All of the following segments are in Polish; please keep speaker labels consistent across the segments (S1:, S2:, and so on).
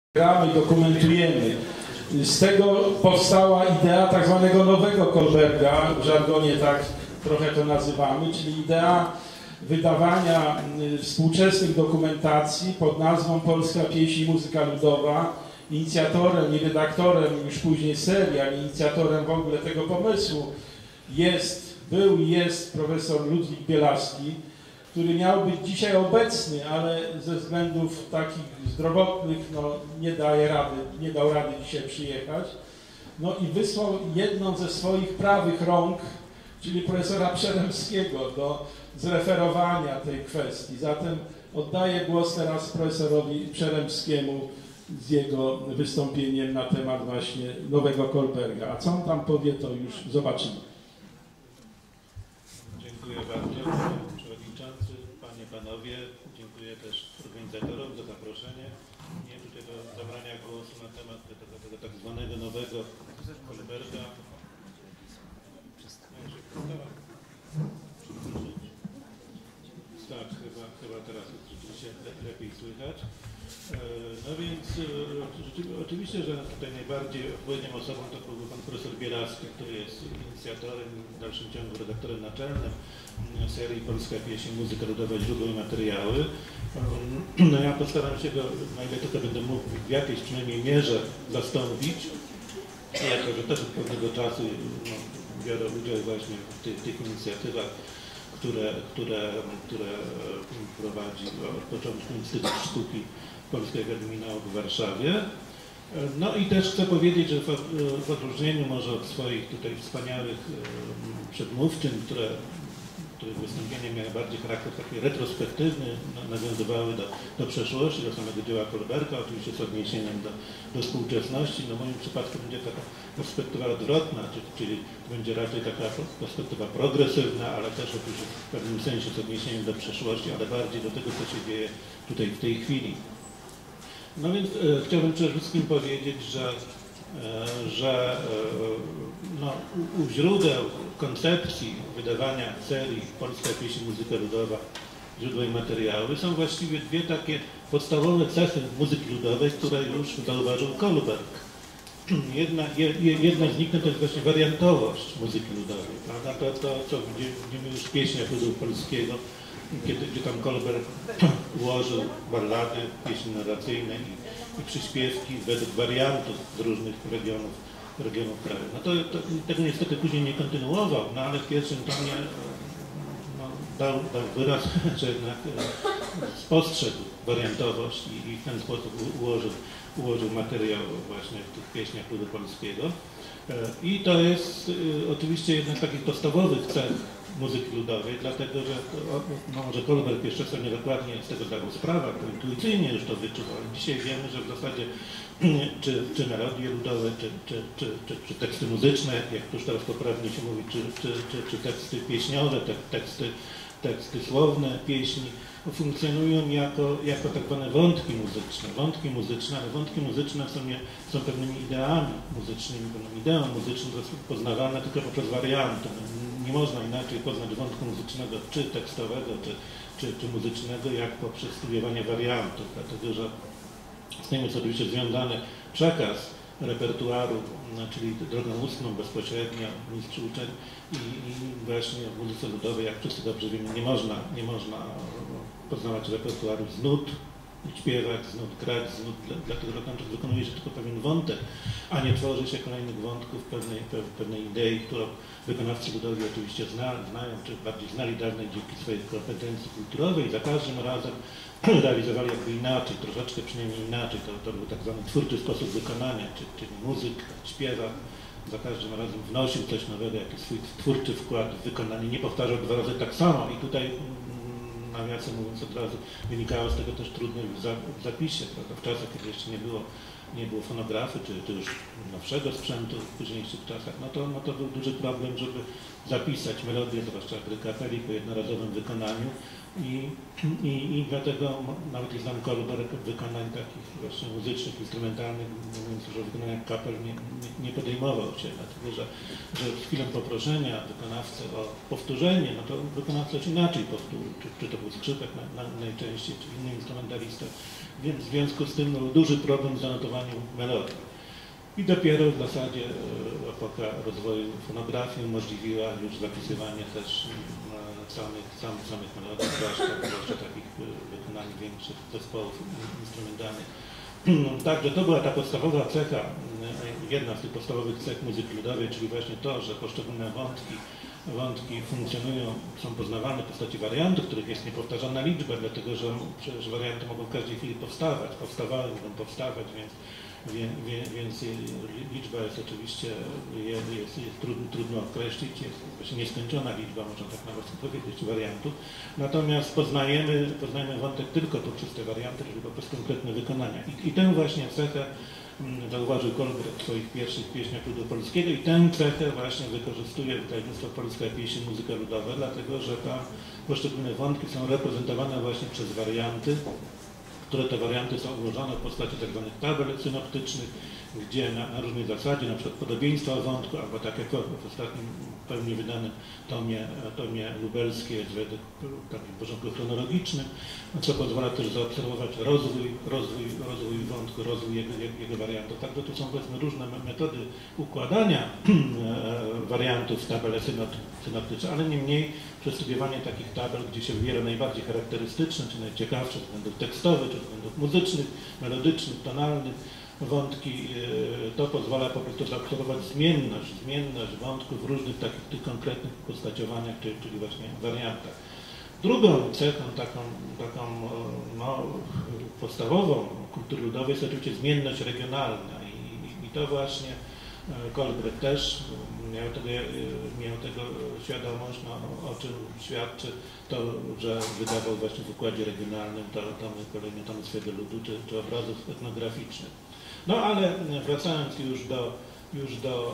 S1: gramy, dokumentujemy. Z tego powstała idea tak zwanego nowego Kohlberga, w żargonie tak trochę to nazywamy, czyli idea wydawania współczesnych dokumentacji pod nazwą Polska Pieśń i Muzyka Ludowa. Inicjatorem i redaktorem już później serii, ale inicjatorem w ogóle tego pomysłu był i jest profesor Ludwik Bielaski, który miał być dzisiaj obecny, ale ze względów takich zdrowotnych nie dał rady dzisiaj przyjechać. No i wysłał jedną ze swoich prawych rąk, czyli profesora Przeremskiego, do zreferowania tej kwestii. Zatem oddaję głos teraz profesorowi Przeremskiemu z jego wystąpieniem na temat właśnie nowego Kohlberga. A co on tam powie, to już zobaczymy.
S2: Dziękuję bardzo, panie przewodniczący, panie, panowie. Dziękuję też organizatorom za zaproszenie mnie tutaj do zabrania głosu na temat tego tak zwanego nowego Kohlberga. Tak, chyba teraz rzeczywiście lepiej słychać. No więc oczywiście, że tutaj najbardziej odpowiednią osobą to był pan profesor Bielaski, który jest inicjatorem i w dalszym ciągu redaktorem naczelnym serii Polska Pieśń i Muzyka Ludowa, źródło i materiały. No ja postaram się go, na ile tylko będę mógł, w jakiejś przynajmniej mierze zastąpić. Jako że też od pewnego czasu biorę udział właśnie w tych inicjatywach, które prowadzi od początku Instytut Sztuki Polskiej Akademii Nauk w Warszawie. No i też chcę powiedzieć, że w odróżnieniu może od swoich tutaj wspaniałych przedmówczyń, których wystąpienia miały bardziej charakter taki retrospektywny, nawiązywały do przeszłości, do samego dzieła Kohlberga, oczywiście z odniesieniem do współczesności. No w moim przypadku będzie taka perspektywa odwrotna, czyli będzie raczej taka perspektywa progresywna, ale też oczywiście w pewnym sensie z odniesieniem do przeszłości, ale bardziej do tego, co się dzieje tutaj w tej chwili. No więc chciałbym przede wszystkim powiedzieć, że u źródeł koncepcji wydawania serii Polska Pieśń i Muzyka Ludowa, źródła i materiały są właściwie dwie takie podstawowe cechy muzyki ludowej, które już zauważył Kohlberg. Jedna z nich to jest właśnie wariantowość muzyki ludowej, prawda? To co widzimy już w pieśniach ludu polskiego, gdzie tam Kohlberg ułożył ballady, pieśni narracyjne i przyśpiewki według wariantów z różnych regionów kraju. No to tego niestety później nie kontynuował, no ale w pierwszym tomie dał wyraz, że jednak spostrzegł wariantowość i w ten sposób ułożył materiał właśnie w tych pieśniach ludu polskiego. I to jest oczywiście jedna z takich podstawowych cech muzyki ludowej, dlatego że może Kohlberg jeszcze sobie niedokładnie z tego zdawał sprawę, to intuicyjnie już to wyczuwał. Dzisiaj wiemy, że w zasadzie czy melodie ludowe, czy teksty muzyczne, jak już teraz poprawnie się mówi, czy teksty pieśniowe, teksty słowne pieśni, funkcjonują jako tak zwane wątki muzyczne, ale wątki muzyczne są pewnymi ideami muzycznymi, pewną ideą muzyczną, poznawane tylko poprzez warianty. Nie można inaczej poznać wątku muzycznego, czy tekstowego, czy muzycznego, jak poprzez studiowanie wariantów, dlatego że z tym jest oczywiście związany przekaz repertuaru, czyli drogą ustną bezpośrednio mistrz uczeń i właśnie w muzyce ludowej, jak wszyscy dobrze wiemy, nie można poznawać repertuaru z nut, śpiewać, z nut grać, z nut, dlatego że wykonuje się tylko pewien wątek, a nie tworzy się kolejnych wątków pewnej idei, którą wykonawcy ludowi oczywiście znają, czy bardziej znali dawniej dzięki swojej kompetencji kulturowej i za każdym razem realizowali jakby inaczej, troszeczkę przynajmniej inaczej. To był tak zwany twórczy sposób wykonania, czyli muzyk, śpiewak za każdym razem wnosił coś nowego, jakiś swój twórczy wkład w wykonanie, nie powtarzał dwa razy tak samo i tutaj nawiasem mówiąc od razu wynikało z tego też trudność w zapisie, prawda? W czasach, kiedy jeszcze nie było nie było fonografu, czy już nowszego sprzętu w późniejszych czasach, no to był duży problem, żeby zapisać melodię, zwłaszcza gry kapeli po jednorazowym wykonaniu i dlatego nawet i znam Kolberg wykonań takich właśnie muzycznych, instrumentalnych, mówiąc już o wykonaniach kapel, nie podejmował się, dlatego że w chwilę poproszenia wykonawcy o powtórzenie, no to wykonawca coś inaczej powtórzył, czy to był skrzypek najczęściej, czy inny instrumentalista, więc w związku z tym był duży problem z zanotowaniem melodii. I dopiero w zasadzie epoka rozwoju fonografii umożliwiła już zapisywanie też samych melodii, zwłaszcza takich wykonań większych zespołów instrumentalnych. Także to była ta podstawowa cecha, jedna z tych podstawowych cech muzyki ludowej, czyli właśnie to, że poszczególne wątki funkcjonują, są poznawane w postaci wariantów, których jest niepowtarzalna liczba, dlatego że przecież warianty mogą w każdej chwili powstawać, mogą powstawać, więc liczba jest oczywiście trudno określić, jest właśnie nieskończona liczba, można tak nawet powiedzieć, wariantów. Natomiast poznajemy wątek tylko poprzez te warianty, czyli poprzez konkretne wykonania. I tę właśnie cechę zauważył Kolberg w swoich pierwszych pieśniach ludu polskiego i tę cechę właśnie wykorzystuje wydawnictwo Polska Pieśń Muzyka Ludowa, dlatego że tam poszczególne wątki są reprezentowane właśnie przez warianty, które te warianty są ułożone w postaci tzw. tabel synoptycznych, gdzie na różnej zasadzie, na przykład podobieństwa wątku, albo tak jak w ostatnim pełni wydanym tomie lubelskim jest według takim porządku chronologicznym, co pozwala też zaobserwować rozwój wątku, rozwój jego wariantów. Także tu są powiedzmy różne metody układania wariantów w tabele synoptyczne, ale niemniej przestudiowanie takich tabel, gdzie się wybiera najbardziej charakterystyczne, czy najciekawsze z względów tekstowych, czy z względów muzycznych, melodycznych, tonalnych, wątki, to pozwala po prostu zaobserwować zmienność wątków w różnych takich tych konkretnych postaciowaniach, czyli właśnie wariantach. Drugą cechą taką no, podstawową kultury ludowej jest oczywiście zmienność regionalna i to właśnie Kolberg też miał tego świadomość, no, o czym świadczy to, że wydawał właśnie w układzie regionalnym kolejne tomy swego ludu czy obrazów etnograficznych. No ale wracając już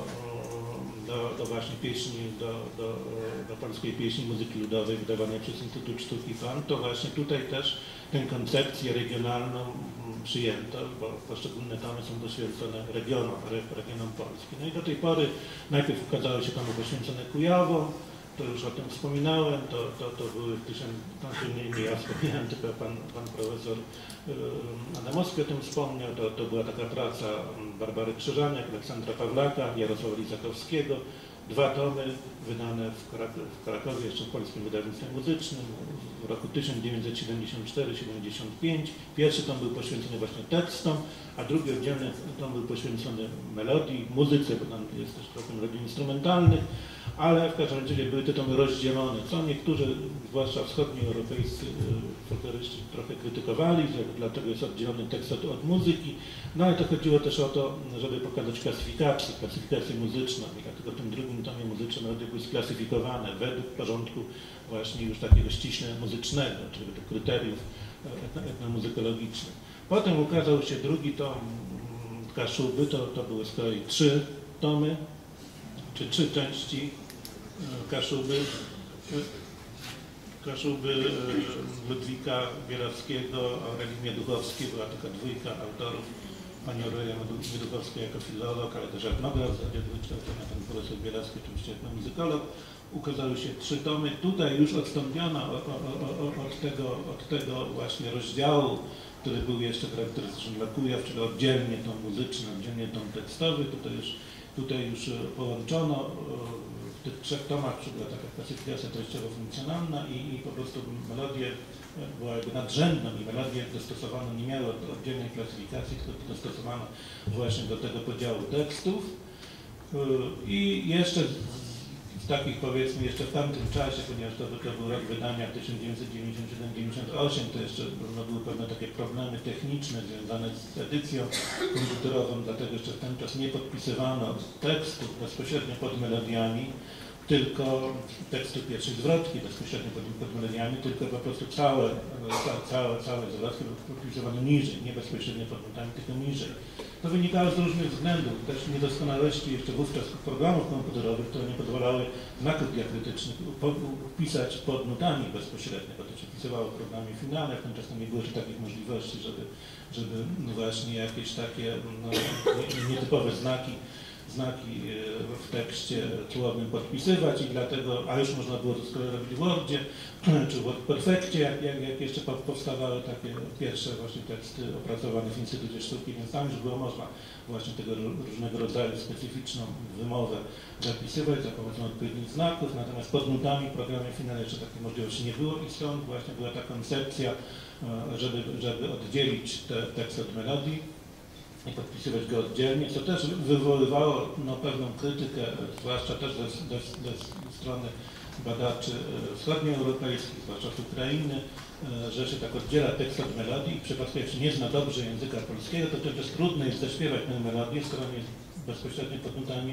S2: do właśnie pieśni, do polskiej pieśni muzyki ludowej wydawanej przez Instytut Sztuki PAN, to właśnie tutaj też tę koncepcję regionalną przyjęto, bo poszczególne tomy są poświęcone regionom Polski. No i do tej pory najpierw ukazały się tomy poświęcone Kujawom, to już o tym wspominałem, to były nie ja wspomniałem, tylko pan profesor Adamowski o tym wspomniał, to była taka praca Barbary Krzyżaniak, Aleksandra Pawlaka, Jarosława Lizakowskiego, 2 tomy wydane w Krakowie, jeszcze w Polskim Wydawnictwie Muzycznym w roku 1974-75. Pierwszy tom był poświęcony właśnie tekstom, a drugi oddzielny tom był poświęcony melodii, muzyce, bo tam jest też trochę melodii instrumentalnych, ale w każdym razie były te tomy rozdzielone, co niektórzy, zwłaszcza wschodnioeuropejscy folkloryści trochę krytykowali, że dlatego jest oddzielony tekst od muzyki, no ale to chodziło też o to, żeby pokazać klasyfikację muzyczną i dlatego w tym drugim tomie muzyczne melodie były sklasyfikowane według porządku właśnie już takiego ściśle muzycznego, czyli według kryteriów etnomuzykologicznych. Potem ukazał się drugi tom Kaszuby, to były z kolei 3 tomy, czy 3 części Kaszuby Ludwika Bierawskiego, Aurelii Mieduchowskiej, była taka dwójka autorów, pani Aurelia Mieduchowska jako filolog, ale też etnograf wykształcona, pan profesor Bierawski oczywiście jako muzykolog. Ukazały się 3 tomy. Tutaj już odstąpiono od tego właśnie rozdziału, który był jeszcze charakterystyczny dla Kujaw, czyli oddzielnie tom muzyczny, oddzielnie tom tekstowy. Tutaj już połączono w tych 3 tomach, była taka klasyfikacja treściowo-funkcjonalna i po prostu melodię była jakby nadrzędną i melodię dostosowano, nie miało oddzielnej klasyfikacji, tylko dostosowano właśnie do tego podziału tekstów. I jeszcze z takich powiedzmy jeszcze w tamtym czasie, ponieważ to był rok wydania 1997-98, to jeszcze były pewne takie problemy techniczne związane z edycją komputerową, dlatego jeszcze w ten czas nie podpisywano tekstów bezpośrednio pod melodiami, tylko tekstu pierwszej zwrotki bezpośrednio pod melodiami, tylko po prostu całe zwrotki podpisywane niżej, nie bezpośrednio pod nutami, tylko niżej. To wynikało z różnych względów, też niedoskonałości jeszcze wówczas programów komputerowych, które nie pozwalały znaków diakrytycznych wpisać pod nutami bezpośrednio, bo to się wpisywało w programie finalnym, tymczasem nie było jeszcze takich możliwości, żeby właśnie jakieś takie nietypowe znaki w tekście słownym podpisywać i dlatego, a już można było to z kolei robić w Wordzie czy w WordPerfectie, jak jeszcze powstawały takie pierwsze właśnie teksty opracowane w Instytucie Sztuki, więc tam już było można właśnie tego różnego rodzaju specyficzną wymowę zapisywać za pomocą odpowiednich znaków, natomiast pod nutami w programie finalnym jeszcze takiej możliwości nie było i stąd właśnie była ta koncepcja, żeby oddzielić tekst od melodii i podpisywać go oddzielnie, co też wywoływało pewną krytykę, zwłaszcza też ze strony badaczy wschodnioeuropejskich, zwłaszcza z Ukrainy, że się tak oddziela tekst od melodii i w przypadku jak się nie zna dobrze języka polskiego, to też trudno jest zaśpiewać tę melodię, skoro nie jest bezpośrednio pod nutami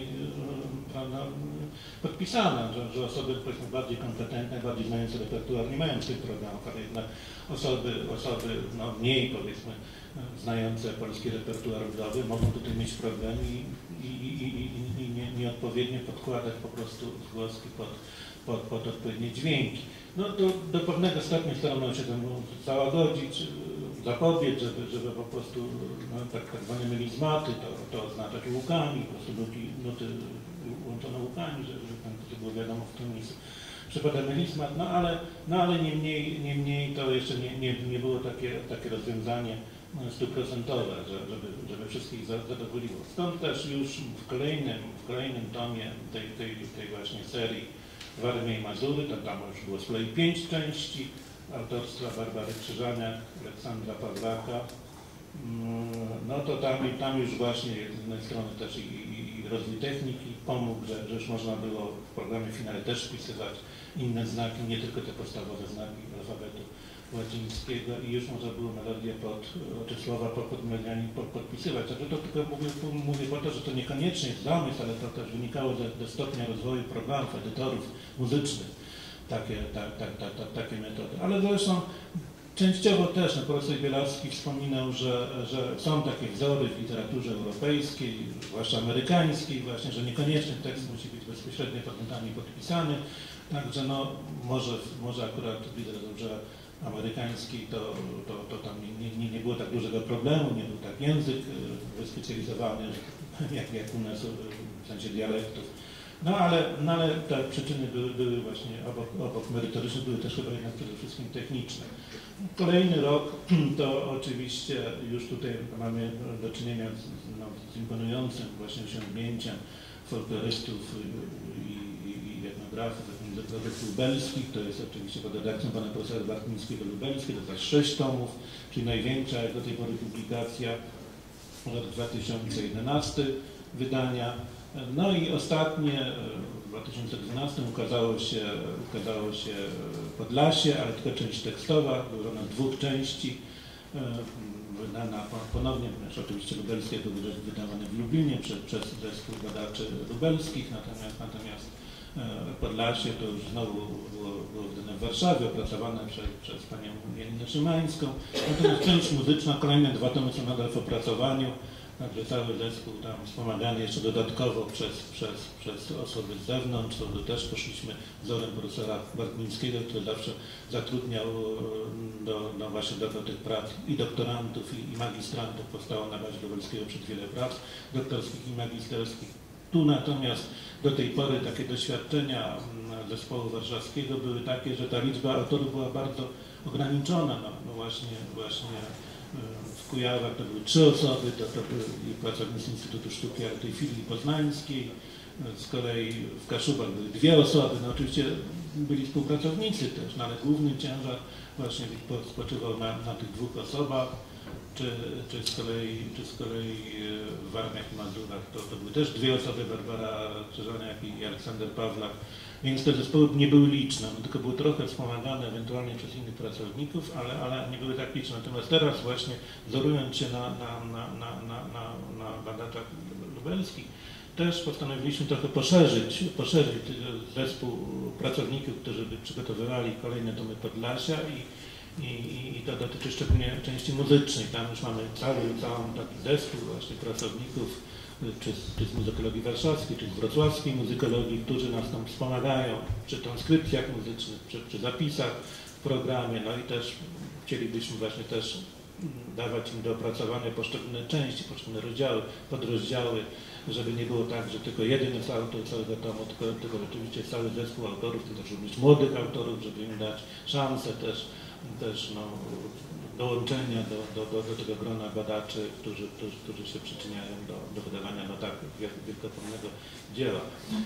S2: podpisana, że osoby powiedzmy bardziej kompetentne, bardziej znające repertuar nie mają tych programów, ale jednak osoby mniej powiedzmy znające polski repertuar ludowy mogą tutaj mieć problem i nieodpowiednio podkładać po prostu zgłoski pod odpowiednie dźwięki. No to do pewnego stopnia starano się temu załagodzić, zapobiec, żeby po prostu tak zwane melizmaty to oznaczać łukami, po prostu nuty łączone łukami, żeby tam to było wiadomo, w którym miejscu przypada melizmat, ale niemniej to jeszcze nie było takie rozwiązanie stuprocentowe, żeby wszystkich zadowoliło. Stąd też już w kolejnym tomie tej właśnie serii Warmia i Mazury, tam już było z kolei 5 części autorstwa Barbary Krzyżaniak, Aleksandra Pawlaka. No to tam już właśnie z jednej strony też i rozwój techniki pomógł, że już można było w programie finale też wpisywać inne znaki, nie tylko te podstawowe znaki alfabetu łacińskiego i już można było melodię czy słowa pod melodiami podpisywać. Także to tylko mówię po to, że to niekoniecznie jest zamysł, ale to też wynikało ze stopnia rozwoju programów, edytorów muzycznych, takie metody. Ale zresztą częściowo też, profesor Bielawski wspominał, że są takie wzory w literaturze europejskiej, zwłaszcza amerykańskiej właśnie, że niekoniecznie tekst musi być bezpośrednio pod nutami podpisany, także może akurat widzę, że amerykańskiej to tam nie było tak dużego problemu, nie był tak język wyspecjalizowany jak u nas w sensie dialektów. No ale te przyczyny były właśnie obok merytorycznych, były też chyba jednak przede wszystkim techniczne. Kolejny rok to oczywiście już tutaj mamy do czynienia z imponującym właśnie osiągnięciem folklorystów i etnografów, etnografów lubelskich, to jest oczywiście pod redakcją pana profesora Bartmińskiego-Lubelskiego, to jest 6 tomów, czyli największa jak do tej pory publikacja, rok 2011 wydania. No i ostatnie, w 2012 ukazało się Podlasie, ale tylko część tekstowa, była na 2 części, wydana ponownie, oczywiście lubelskie były wydawane w Lublinie przez zespół badaczy lubelskich, natomiast Podlasie to już znowu było wydane w Warszawie, opracowane przez panią Janinę Szymańską. Natomiast część muzyczna, kolejne 2 tomy są nadal w opracowaniu. Także cały zespół tam wspomagany jeszcze dodatkowo przez osoby z zewnątrz, to też poszliśmy wzorem profesora Bartmińskiego, który zawsze zatrudniał właśnie do tych prac i doktorantów, i magistrantów. Powstało na bazie Lubelskiego przed wiele prac doktorskich i magisterskich. Tu natomiast do tej pory takie doświadczenia zespołu warszawskiego były takie, że ta liczba autorów była bardzo ograniczona. No właśnie w Kujawach to były 3 osoby, to byli pracownicy Instytutu Sztuki, ale tej filii poznańskiej. Z kolei w Kaszubach były 2 osoby, no oczywiście byli współpracownicy też, no ale główny ciężar właśnie spoczywał na tych 2 osobach, czy z kolei w Warmiach i Mazurach to były też 2 osoby, Barbara Krzyżaniak i Aleksander Pawlak. Więc te zespoły nie były liczne, one tylko były trochę wspomagane ewentualnie przez innych pracowników, ale nie były tak liczne. Natomiast teraz właśnie wzorując się na badaczach lubelskich, też postanowiliśmy trochę poszerzyć zespół pracowników, którzy by przygotowywali kolejne tomy Podlasia I to dotyczy szczególnie części muzycznej. Tam już mamy całą taki zespół właśnie pracowników, czy z muzykologii warszawskiej, czy z wrocławskiej muzykologii, którzy nas tam wspomagają przy transkrypcjach muzycznych, przy zapisach w programie. No i też chcielibyśmy właśnie też dawać im do opracowania poszczególne części, poszczególne rozdziały, podrozdziały, żeby nie było tak, że tylko jeden jest autor całego tomu, tylko rzeczywiście cały zespół autorów, też również młodych autorów, żeby im dać szansę też no, dołączenia do tego grona badaczy, którzy się przyczyniają do wydawania no tak wielkopomnego dzieła.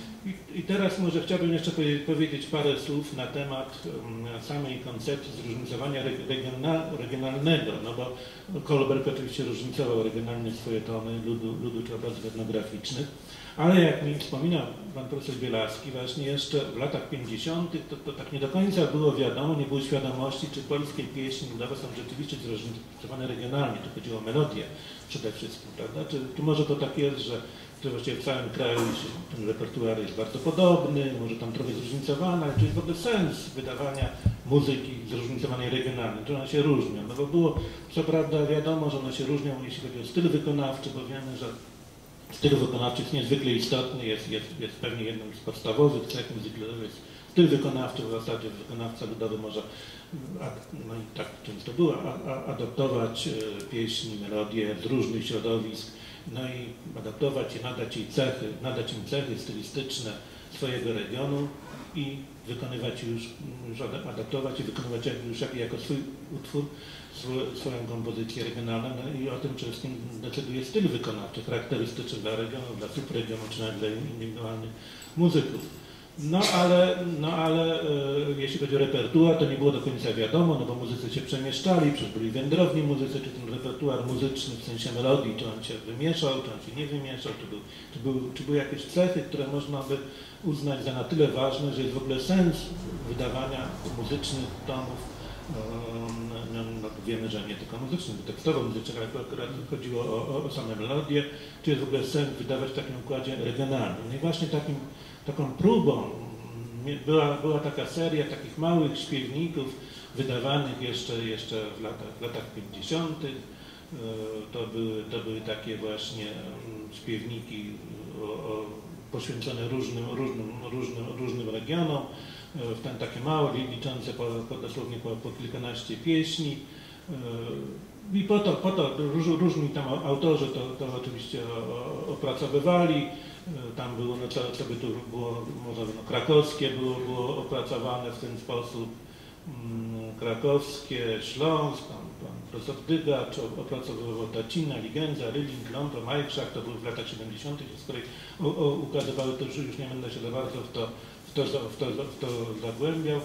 S2: I teraz może chciałbym jeszcze powiedzieć parę słów na temat samej koncepcji zróżnicowania regionalnego, no bo Kolberg oczywiście różnicował regionalnie swoje tony ludu czy obrazów etnograficznych, ale jak mi wspominał pan profesor Bielaski, właśnie jeszcze w latach 50. to tak nie do końca było wiadomo, nie było świadomości, czy polskie pieśni ludowe są rzeczywiście zróżnicowane regionalnie. Tu chodziło o melodię przede wszystkim, prawda? Czy może to tak jest, że właściwie w całym kraju ten repertuar jest bardzo podobny, może tam trochę zróżnicowana, czy jest w ogóle sens wydawania muzyki zróżnicowanej regionalnie, czy one się różnią? No bo było co prawda wiadomo, że one się różnią, jeśli chodzi o styl wykonawczy, bo wiemy, że styl wykonawczy jest niezwykle istotny, jest pewnie jedną z podstawowych cech muzyki ludowej. Jest styl wykonawczy, w zasadzie wykonawca ludowy może, no i tak często było, adaptować pieśni, melodie z różnych środowisk, no i adaptować i nadać im cechy stylistyczne swojego regionu i wykonywać adaptować i wykonywać już jako swój utwór, swoją kompozycję regionalną, no i o tym przede wszystkim decyduje styl wykonawczy, charakterystyczny dla regionu, dla subregionu, czy nawet dla indywidualnych muzyków. No ale jeśli chodzi o repertuar, to nie było do końca wiadomo, no bo muzycy się przemieszczali, przecież byli wędrowni muzycy, czy ten repertuar muzyczny w sensie melodii, czy on się wymieszał, czy on się nie wymieszał, czy były jakieś cechy, które można by uznać za na tyle ważne, że jest w ogóle sens wydawania muzycznych tomów. No, wiemy, że nie tylko muzycznych, bo tekstowo-muzycznych, ale akurat chodziło o same melodie, czy jest w ogóle sens wydawać w takim układzie regionalnym. No i właśnie taką próbą była taka seria takich małych śpiewników wydawanych jeszcze w latach 50. To były takie właśnie śpiewniki poświęcone różnym regionom, takie małe, liczące dosłownie po kilkanaście pieśni. I po to różni tam autorzy to oczywiście opracowywali. Tam było, no co by tu było, może no, krakowskie było opracowane w ten sposób, krakowskie, Śląsk, pan profesor Dygacz opracowywał Tacina, Ligenza, Ryling, Ląto, Majkrzak, to były w latach 70., z której ukazywały, to już nie będę się za bardzo w to zagłębiał,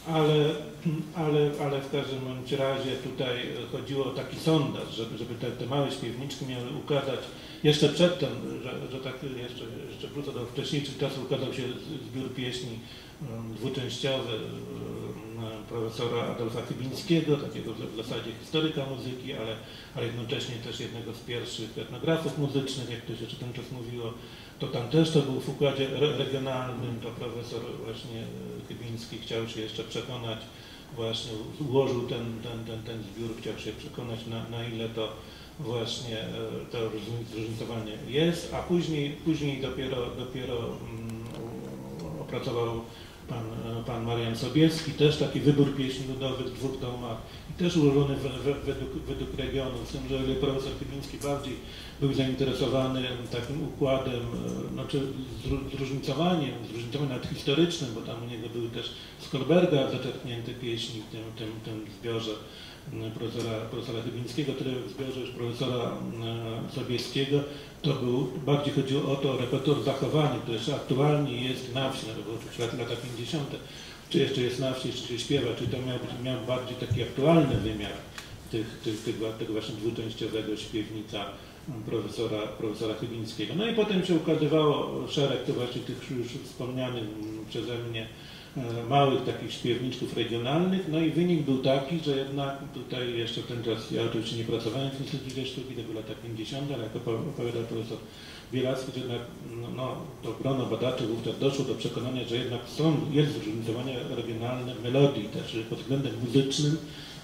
S2: ale w każdym bądź razie tutaj chodziło o taki sondaż, żeby te małe śpiewniczki miały ukazać jeszcze przedtem, że tak jeszcze wrócę do wcześniejszych czasów, ukazał się zbiór pieśni dwuczęściowy profesora Adolfa Chybińskiego, takiego w zasadzie historyka muzyki, ale jednocześnie też jednego z pierwszych etnografów muzycznych, jak to się jeszcze ten czas mówiło. To tam też to był w układzie regionalnym, to profesor właśnie Chybiński chciał się jeszcze przekonać, właśnie ułożył ten zbiór, chciał się przekonać na ile to właśnie to zróżnicowanie jest, a później dopiero opracował pan Marian Sobieski, też taki wybór pieśni ludowych w 2 tomach i też ułożony według regionu, z tym, że profesor Chybiński bardziej był zainteresowany takim układem, znaczy zróżnicowaniem nawet historycznym, bo tam u niego były też z Kolberga zaczerpnięte pieśni w tym zbiorze profesora Chybińskiego, tyle w zbiorze już profesora Sobieskiego. Bardziej chodziło o to repertuar zachowany, który jeszcze aktualnie jest na wsi, no to było oczywiście lata 50., czy jeszcze jest na wsi, jeszcze się śpiewa, czyli to miał bardziej taki aktualny wymiar tego właśnie dwuczęściowego śpiewnika profesora Chybińskiego. No i potem się ukazywało szereg właśnie tych już wspomnianych przeze mnie małych takich śpiewniczków regionalnych, no i wynik był taki, że jednak tutaj jeszcze w ten czas, ja oczywiście nie pracowałem w Instytucie Sztuki, to były lata 50., ale jak opowiadał profesor Bielaski, że jednak to grono badaczy wówczas doszło do przekonania, że jednak jest zróżnicowanie regionalne melodii też pod względem muzycznym,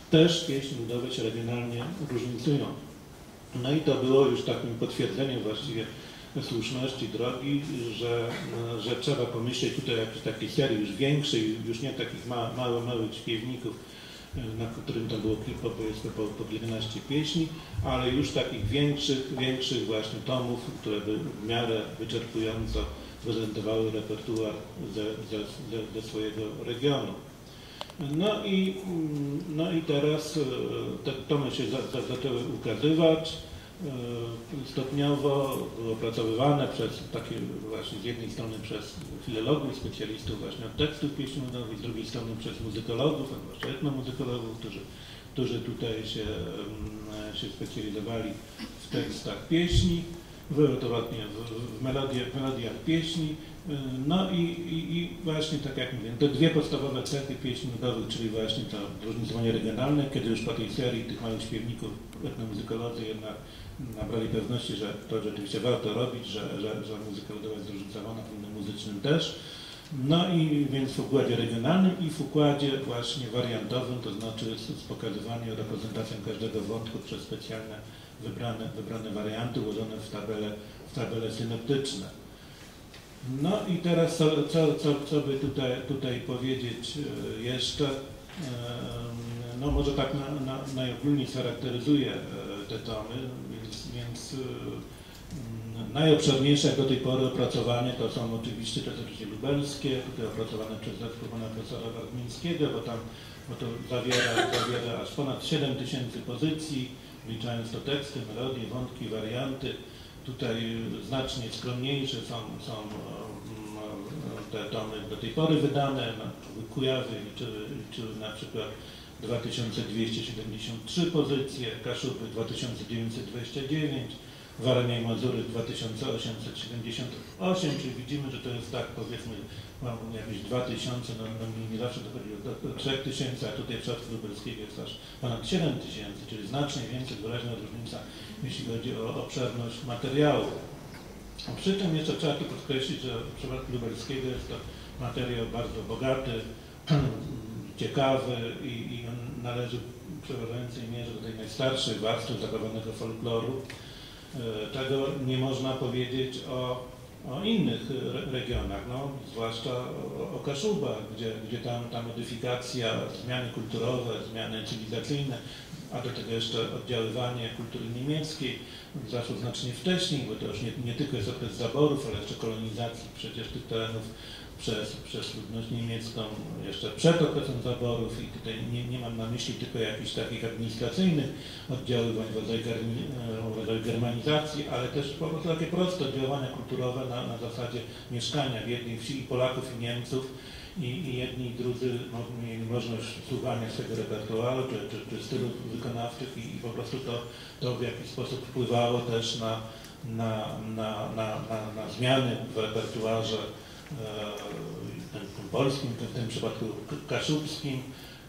S2: też pieśni ludowe się regionalnie różnicują. No i to było już takim potwierdzeniem właściwie słuszności drogi, że trzeba pomyśleć tutaj o jakiejś takiej serii już większej, już nie takich małych śpiewników, na którym to było powiedzmy po 11 pieśni, ale już takich większych właśnie tomów, które by w miarę wyczerpująco prezentowały repertuar ze swojego regionu. No i teraz te tomy się zaczęły ukazywać stopniowo, opracowywane przez takie właśnie z jednej strony przez filologów, specjalistów właśnie od tekstów pieśni ludowych, z drugiej strony przez muzykologów, a zwłaszcza etnomuzykologów, którzy tutaj się specjalizowali w tekstach pieśni, w melodiach pieśni. No i właśnie tak jak mówię, te dwie podstawowe cechy pieśni ludowych, czyli właśnie to różnicowanie regionalne, kiedy już po tej serii tych małych śpiewników etnomuzykolodzy jednak nabrali pewności, że to rzeczywiście warto robić, że muzyka ludowa jest zróżnicowana, w innym muzycznym też. No i więc w układzie regionalnym i w układzie właśnie wariantowym, to znaczy z pokazywaniem, reprezentacją każdego wątku przez specjalne wybrane warianty ułożone w tabele synoptyczne. No i teraz co by tutaj powiedzieć jeszcze? No może tak najogólniej scharakteryzuję te tomy, więc najobszerniejsze jak do tej pory opracowanie to są oczywiście te teksty lubelskie, tutaj opracowane przez zespół pana profesora Warmińskiego, bo to zawiera aż ponad 7000 pozycji, wliczając to teksty, melodie, wątki, warianty. Tutaj znacznie skromniejsze są te tomy do tej pory wydane. Kujawy liczyły na przykład 2273 pozycje, Kaszuby 2929, Warmia i Mazury 2878, czyli widzimy, że to jest tak, powiedzmy, mam jakieś 2000, no nie zawsze dochodzi do 3000, a tutaj w przypadku lubelskiego jest aż ponad 7000, czyli znacznie więcej, wyraźna różnica, jeśli chodzi o obszerność materiału. Przy tym jeszcze trzeba tu podkreślić, że w przypadku lubelskiego jest to materiał bardzo bogaty, ciekawy i on należy w przeważającej mierze do tej najstarszej warstwy zachowanego folkloru. Czego nie można powiedzieć o innych regionach, no, zwłaszcza o Kaszubach, gdzie ta modyfikacja, zmiany kulturowe, zmiany cywilizacyjne, a do tego jeszcze oddziaływanie kultury niemieckiej zaszło znacznie wcześniej, bo to już nie tylko jest okres zaborów, ale jeszcze kolonizacji przecież tych terenów przez ludność niemiecką jeszcze przed okresem zaborów i tutaj nie mam na myśli tylko jakichś takich administracyjnych oddziaływań w rodzaju germanizacji, ale też po prostu takie proste oddziaływania kulturowe na zasadzie mieszkania w jednej wsi i Polaków i Niemców i jedni i drudzy mieli możliwość słuchania swojego repertuaru czy stylów wykonawczych i po prostu to w jakiś sposób wpływało też na zmiany w repertuarze polskim, w tym przypadku kaszubskim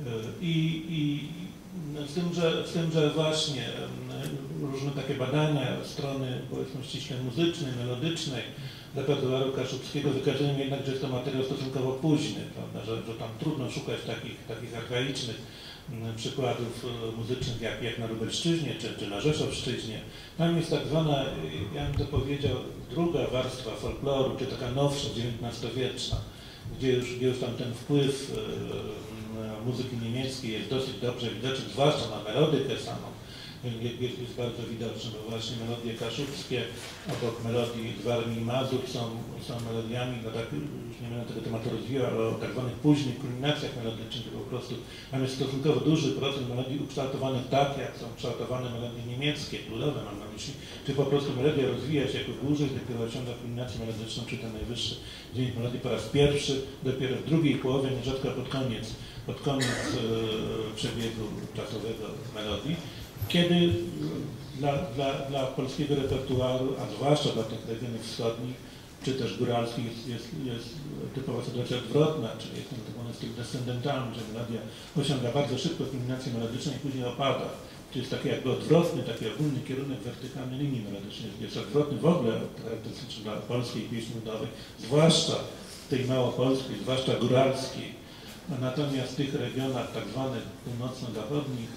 S2: z tym, że właśnie różne takie badania strony powiedzmy ściśle muzycznej, melodycznej repertuaru kaszubskiego wykazują jednak, że jest to materiał stosunkowo późny, prawda? Że tam trudno szukać takich archaicznych przykładów muzycznych jak na Lubelszczyźnie czy na Rzeszowszczyźnie. Tam jest tak zwana, ja bym to powiedział, druga warstwa folkloru, czy taka nowsza, XIX-wieczna, gdzie już tam ten wpływ muzyki niemieckiej jest dosyć dobrze widoczny, zwłaszcza na melodykę samą. Jest bardzo widoczne, bo właśnie melodie kaszubskie obok melodii z Warmii i Mazur są melodiami, no tak już nie będę tego tematu rozwijał, ale o tak zwanych późnych kulminacjach melodycznych, to po prostu tam jest stosunkowo duży procent melodii ukształtowanych tak, jak są kształtowane melodie niemieckie, ludowe mam na myśli, czy po prostu melodia rozwija się jako dłużej, dopiero osiąga kulminację melodyczną, czy ten najwyższy dzień melodii po raz pierwszy, dopiero w drugiej połowie, nierzadko pod koniec przebiegu czasowego melodii. Kiedy dla polskiego repertuaru, a zwłaszcza dla tych regionów wschodnich, czy też góralskich jest typowa sytuacja odwrotna, czyli jest ten styl descendentalny, że melodia osiąga bardzo szybko kulminację melodyczną i później opada. Czyli jest taki jakby odwrotny, taki ogólny kierunek wertykalnej linii melodycznej. Jest odwrotny w ogóle charakterystyczny dla polskiej pieśni ludowej, zwłaszcza tej małopolskiej, zwłaszcza góralskiej. Natomiast w tych regionach tak zwanych północno-zachodnich,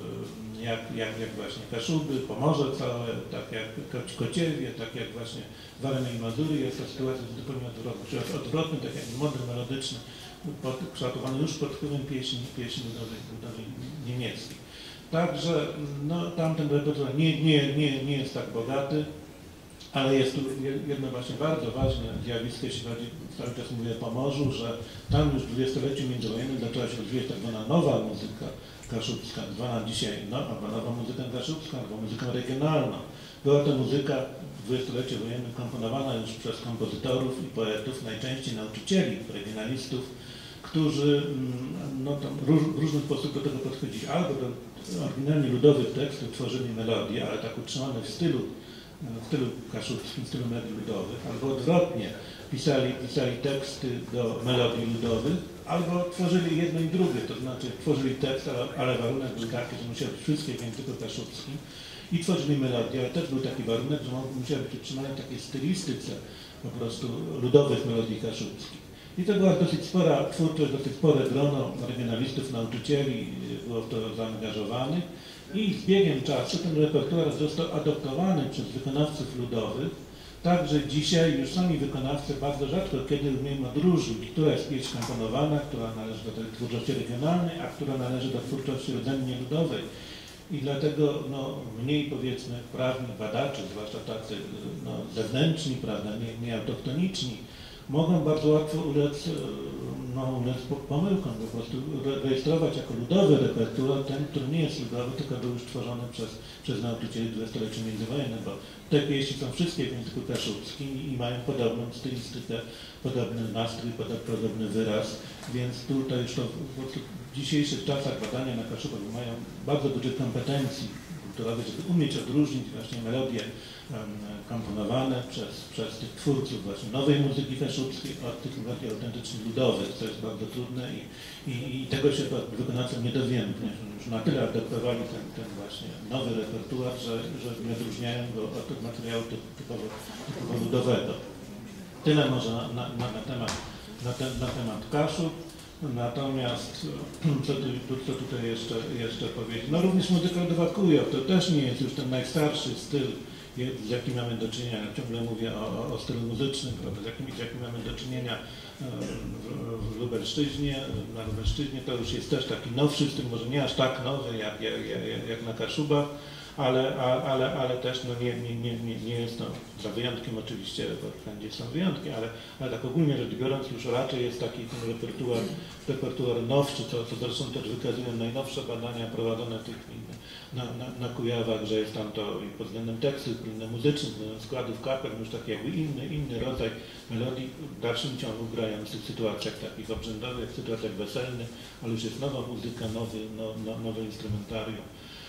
S2: jak właśnie Kaszuby, Pomorze całe, tak jak Kociewie, tak jak właśnie Warmia i Mazury, jest to sytuacja zupełnie odwrotna. Czyli odwrotny, tak jak model melodyczny, kształtowany już pod wpływem pieśni ludowej niemieckiej. Także no, tamten repertuar nie jest tak bogaty, ale jest tu jedno właśnie bardzo ważne zjawisko, jeśli chodzi, cały czas mówię o Pomorzu, że tam już w dwudziestoleciu międzywojennym zaczęła się rozwijać tak zwana nowa muzyka kaszubska, zwana dzisiaj nowa muzyka kaszubska, albo muzyką regionalną. Była to muzyka w dwudziestoleciu wojennym komponowana już przez kompozytorów i poetów, najczęściej nauczycieli, regionalistów, którzy no, tam w różny sposób do tego podchodzili. Albo do oryginalnie ludowych tekstów tworzyli melodie, ale tak utrzymane w stylu kaszubskim, w stylu melodii ludowych, albo odwrotnie, pisali teksty do melodii ludowych, albo tworzyli jedno i drugie, to znaczy tworzyli tekst, ale warunek był taki, że musiały być wszystkie w języku kaszubskim i tworzyli melodię, ale też był taki warunek, że musiały być utrzymane w takiej stylistyce po prostu ludowych melodii kaszubskich. I to była dosyć spora twórczość, dosyć spore grono regionalistów, nauczycieli było w to zaangażowanych i z biegiem czasu ten repertuar został adoptowany przez wykonawców ludowych, tak że dzisiaj już sami wykonawcy bardzo rzadko kiedy umieją odróżnić, która jest pieśń komponowana, która należy do tej twórczości regionalnej, a która należy do twórczości rdzennie ludowej. I dlatego no, mniej powiedzmy prawni badacze, zwłaszcza tacy no, zewnętrzni, prawda, nie autochtoniczni, mogą bardzo łatwo ulec pomyłkom, po prostu rejestrować jako ludowy repertuar ten, który nie jest ludowy, tylko był już tworzony przez nauczycieli w dwudziestoleciu międzywojennym, bo te pieśni są wszystkie w języku kaszubskim i mają podobną stylistykę, podobny nastrój, podobny wyraz, więc tutaj już to w dzisiejszych czasach badania na Kaszubach mają bardzo dużo kompetencji kulturowych, żeby umieć odróżnić właśnie melodie komponowane przez tych twórców właśnie nowej muzyki kaszubskiej od tych bardziej autentycznych ludowych, co jest bardzo trudne i tego się wykonawcom nie dowiemy, ponieważ już na tyle adaptowali ten właśnie nowy repertuar, że nie odróżniają go od materiału typowo ludowego. Tyle może na temat Kaszub. Natomiast co tutaj jeszcze powiedzieć? No również muzyka Dwakujow to też nie jest już ten najstarszy styl, z jakim mamy do czynienia. Ciągle mówię o stylu muzycznym, prawda, z jakim mamy do czynienia w Lubelszczyźnie. Na Lubelszczyźnie to już jest też taki nowszy styl, może nie aż tak nowy jak na Kaszubach, ale też no nie jest to, za wyjątkiem oczywiście, bo wszędzie są wyjątki, ale tak ogólnie rzecz biorąc już raczej jest taki ten repertuar nowszy, co zresztą też wykazują najnowsze badania prowadzone w tej chwili na Kujawach, że jest tam to pod względem tekstów, pod względem muzycznym, składów kapel, już taki jakby inny rodzaj melodii w dalszym ciągu grających w sytuacjach takich obrzędowych, w sytuacjach weselnych, ale już jest nowa muzyka, nowe instrumentarium.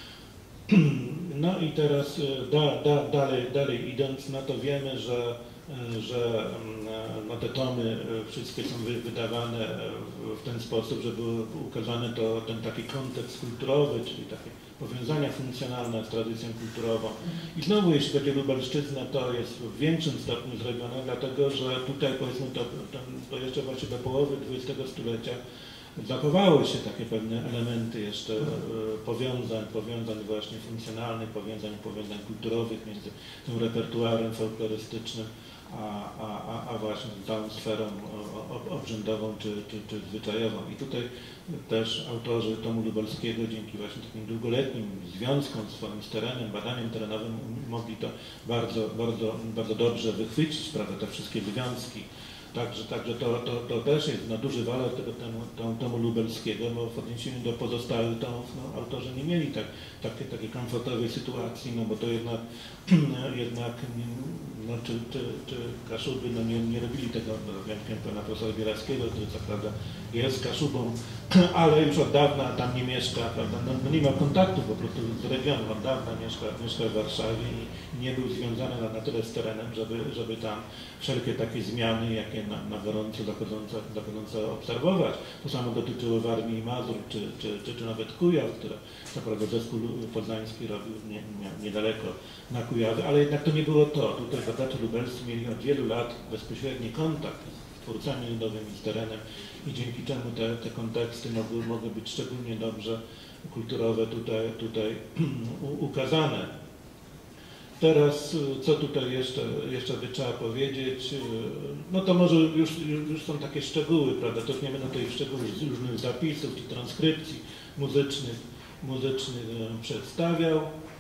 S2: No i teraz dalej idąc, no to wiemy, że no te tomy wszystkie są wydawane w ten sposób, że były ukazane ten taki kontekst kulturowy, czyli takie powiązania funkcjonalne z tradycją kulturową. I znowu jeśli chodzi o Lubelszczyznę, to jest w większym stopniu zrobione, dlatego że tutaj powiedzmy to jeszcze właśnie do połowy XX stulecia zachowały się takie pewne elementy jeszcze powiązań właśnie funkcjonalnych, powiązań kulturowych między tym repertuarem folklorystycznym, a właśnie całą sferą obrzędową czy zwyczajową. I tutaj też autorzy tomu lubelskiego dzięki właśnie takim długoletnim związkom z terenem, badaniem terenowym mogli to bardzo dobrze wychwycić, prawda, te wszystkie związki. Także to też jest na duży walor tego tomu lubelskiego, bo w odniesieniu do pozostałych tomów no, autorzy nie mieli takiej komfortowej sytuacji, no bo to jednak no, czy Kaszuby no, nie robili tego, wyjątkiem pana profesora Bielarskiego, który co prawda jest Kaszubą, ale już od dawna tam nie mieszka, prawda? No, nie ma kontaktu po prostu z regionem, od dawna mieszka w Warszawie i nie był związany na tyle z terenem, żeby tam wszelkie takie zmiany, jakie na gorąco zachodzące obserwować. To samo dotyczyło Warmii i Mazur, czy nawet Kujaw, które co prawda zespół poznański robił niedaleko na Kujawy, ale jednak to nie było to. Tutaj badacze lubelscy mieli od wielu lat bezpośredni kontakt twórcami ludowymi, z terenem i dzięki czemu te konteksty mogły być szczególnie dobrze kulturowe tutaj ukazane. Teraz, co tutaj jeszcze by trzeba powiedzieć, no to może już są takie szczegóły, prawda, to nie będę tutaj szczegółów z różnych zapisów i transkrypcji muzycznych przedstawiał.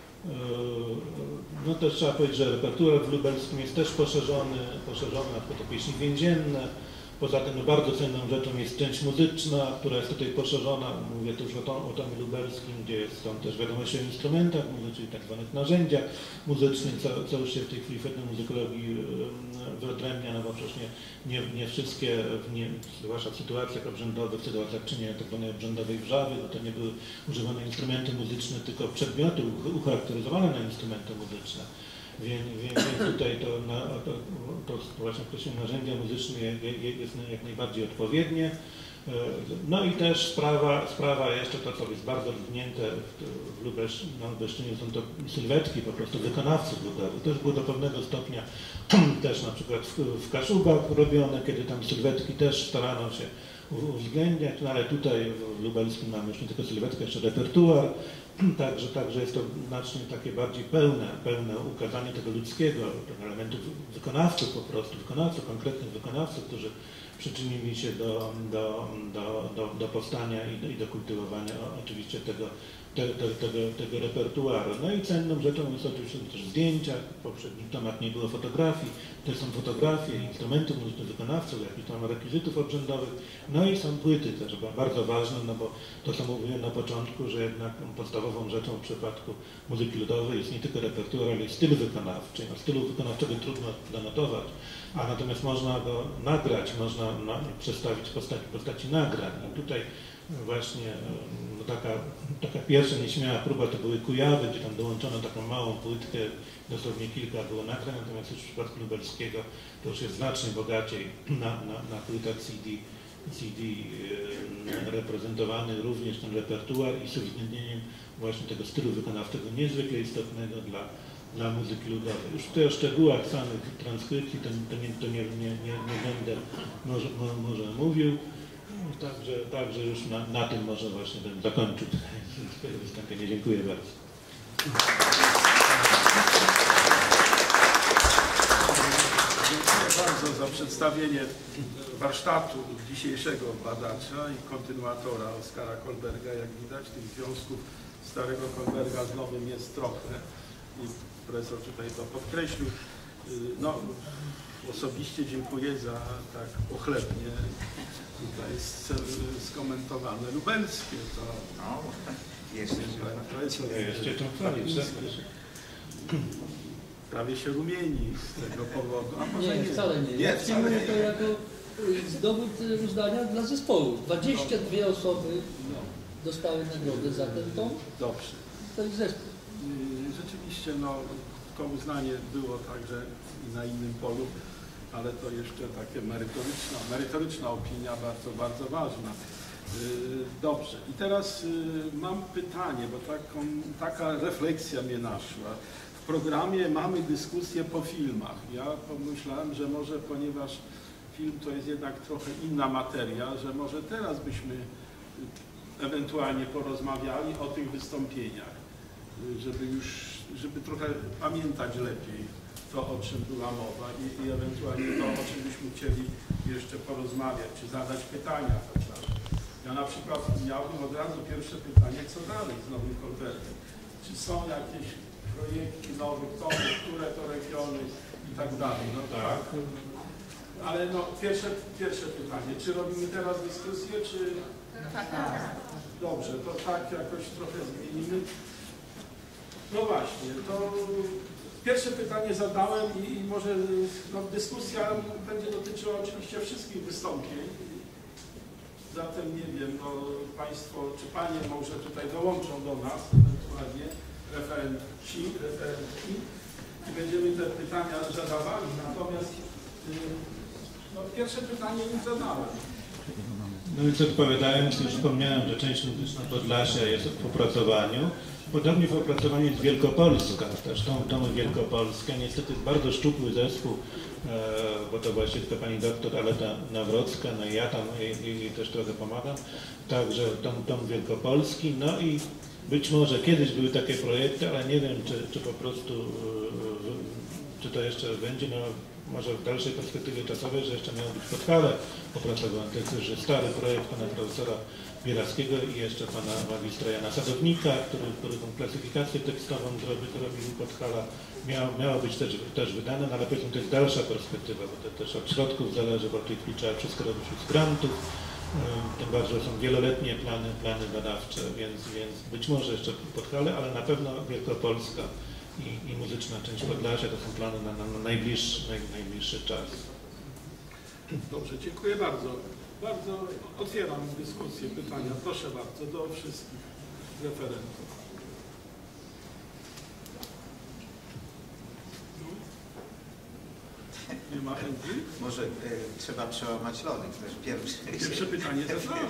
S2: No też trzeba powiedzieć, że repertuar w lubelskim jest też poszerzony na przykład o pieśni więzienne. Poza tym no, bardzo cenną rzeczą jest część muzyczna, która jest tutaj poszerzona, mówię tu już o tomie lubelskim, gdzie są też wiadomości o instrumentach muzycznych, czyli tak zwanych narzędziach muzycznych, co już się w tej chwili w etnomuzykologii wyodrębnia, no bo przecież nie wszystkie, zwłaszcza w sytuacjach obrzędowych, w sytuacjach czynienia tak zwanej obrzędowej wrzawy, no to nie były używane instrumenty muzyczne, tylko przedmioty ucharakteryzowane na instrumenty muzyczne. Więc tutaj to właśnie określenie narzędzia muzyczne jest jak najbardziej odpowiednie. No i też sprawa jeszcze to, co jest bardzo rozwinięte na Lubelszczyźnie, są to sylwetki po prostu wykonawców ludowych. To już było do pewnego stopnia też na przykład w Kaszubach robione, kiedy tam sylwetki też starano się uwzględniać, no ale tutaj w lubelskim mamy już nie tylko sylwetkę, jeszcze repertuar. Także jest to znacznie takie bardziej pełne ukazanie tego ludzkiego, tego elementów wykonawców po prostu, konkretnych wykonawców, którzy przyczynili się do powstania i do kultywowania oczywiście tego repertuaru. No i cenną rzeczą jest oczywiście też zdjęcia, w poprzednich tomach nie było fotografii, to są fotografie, instrumentów muzycznych wykonawców, jakichś tam rekwizytów obrzędowych, no i są płyty też bardzo ważne, no bo to co mówiłem na początku, że jednak podstawową rzeczą w przypadku muzyki ludowej jest nie tylko repertuar, ale i styl wykonawczy. No, stylu wykonawczego trudno zanotować, a natomiast można go nagrać, można przedstawić w postaci nagrań. I tutaj właśnie no taka pierwsza nieśmiała próba to były Kujawy, gdzie tam dołączono taką małą płytkę, dosłownie kilka było nagrań, natomiast już w przypadku lubelskiego to już jest znacznie bogaciej na płytach CD reprezentowany również ten repertuar i z uwzględnieniem właśnie tego stylu wykonawczego niezwykle istotnego dla muzyki ludowej. Już tutaj o szczegółach samych transkrypcji to nie będę może mówił. Także już na tym może właśnie bym zakończył swoje wystąpienie. Dziękuję bardzo.
S3: Dziękuję bardzo za przedstawienie warsztatu dzisiejszego badacza i kontynuatora Oskara Kolberga. Jak widać, tych związków starego Kolberga z nowym jest trochę i profesor tutaj to podkreślił. No, osobiście dziękuję za tak pochlebnie tutaj skomentowane lubelskie.
S2: Jeszcze to chwalić,
S3: prawie się rumieni z tego powodu. A może
S4: nie, wcale nie. Ja przyjmuję to jako dowód uznania dla zespołu. 22 osoby dostały nagrodę za ten tom.
S3: Dobrze.
S4: To jest zespół.
S3: Rzeczywiście, no, to uznanie było także i na innym polu, ale to jeszcze takie merytoryczna opinia, bardzo, bardzo ważna. Dobrze. I teraz mam pytanie, bo taka refleksja mnie naszła. W programie mamy dyskusję po filmach. Ja pomyślałem, że może, ponieważ film to jest jednak trochę inna materia, że może teraz byśmy ewentualnie porozmawiali o tych wystąpieniach, żeby trochę pamiętać lepiej to, o czym była mowa i ewentualnie to, o czym byśmy chcieli jeszcze porozmawiać, czy zadać pytania chociaż. Ja na przykład miałbym od razu pierwsze pytanie, co dalej z nowym Kolbergiem? Czy są jakieś projekty nowych tomów, które to regiony i tak dalej? No tak. Ale no, pierwsze pytanie, czy robimy teraz dyskusję, czy... Dobrze, to tak jakoś trochę zmienimy. No właśnie, to pierwsze pytanie zadałem i może no, dyskusja będzie dotyczyła oczywiście wszystkich wystąpień. Zatem nie wiem, no, Państwo czy Panie może tutaj dołączą do nas ewentualnie referentki i będziemy te pytania zadawali. Natomiast no, pierwsze pytanie już zadałem.
S2: No więc odpowiadając, już wspomniałem, że część muzyczna Podlasia jest w opracowaniu. Podobnie w opracowaniu jest Wielkopolska, też Domy Wielkopolskie. Niestety jest bardzo szczupły zespół, bo to właśnie tylko pani doktor Aleta Nawrocka, no i ja tam i też trochę pomagam. Także Dom Wielkopolski, no i być może kiedyś były takie projekty, ale nie wiem, czy po prostu, czy to jeszcze będzie, no może w dalszej perspektywie czasowej, że jeszcze miał być Podhale opracowany. To jest już stary projekt pana profesora Bielarskiego i jeszcze pana magistra Jana Sadownika, który tą klasyfikację tekstową zrobił Podhala. Miało być też wydane, no ale powiedzmy to jest dalsza perspektywa, bo to też od środków zależy, bo w tej chwili trzeba wszystko robić z grantów. Tym bardziej są wieloletnie plany badawcze, więc być może jeszcze Podhale, ale na pewno Wielkopolska i muzyczna część Podlasia to są plany na najbliższy czas.
S3: Dobrze, dziękuję bardzo. Bardzo otwieram dyskusję, pytania. Proszę bardzo, do wszystkich referentów. Nie ma chęci?
S5: Może trzeba przełamać lody, też
S3: Pierwsze pytanie zadałem.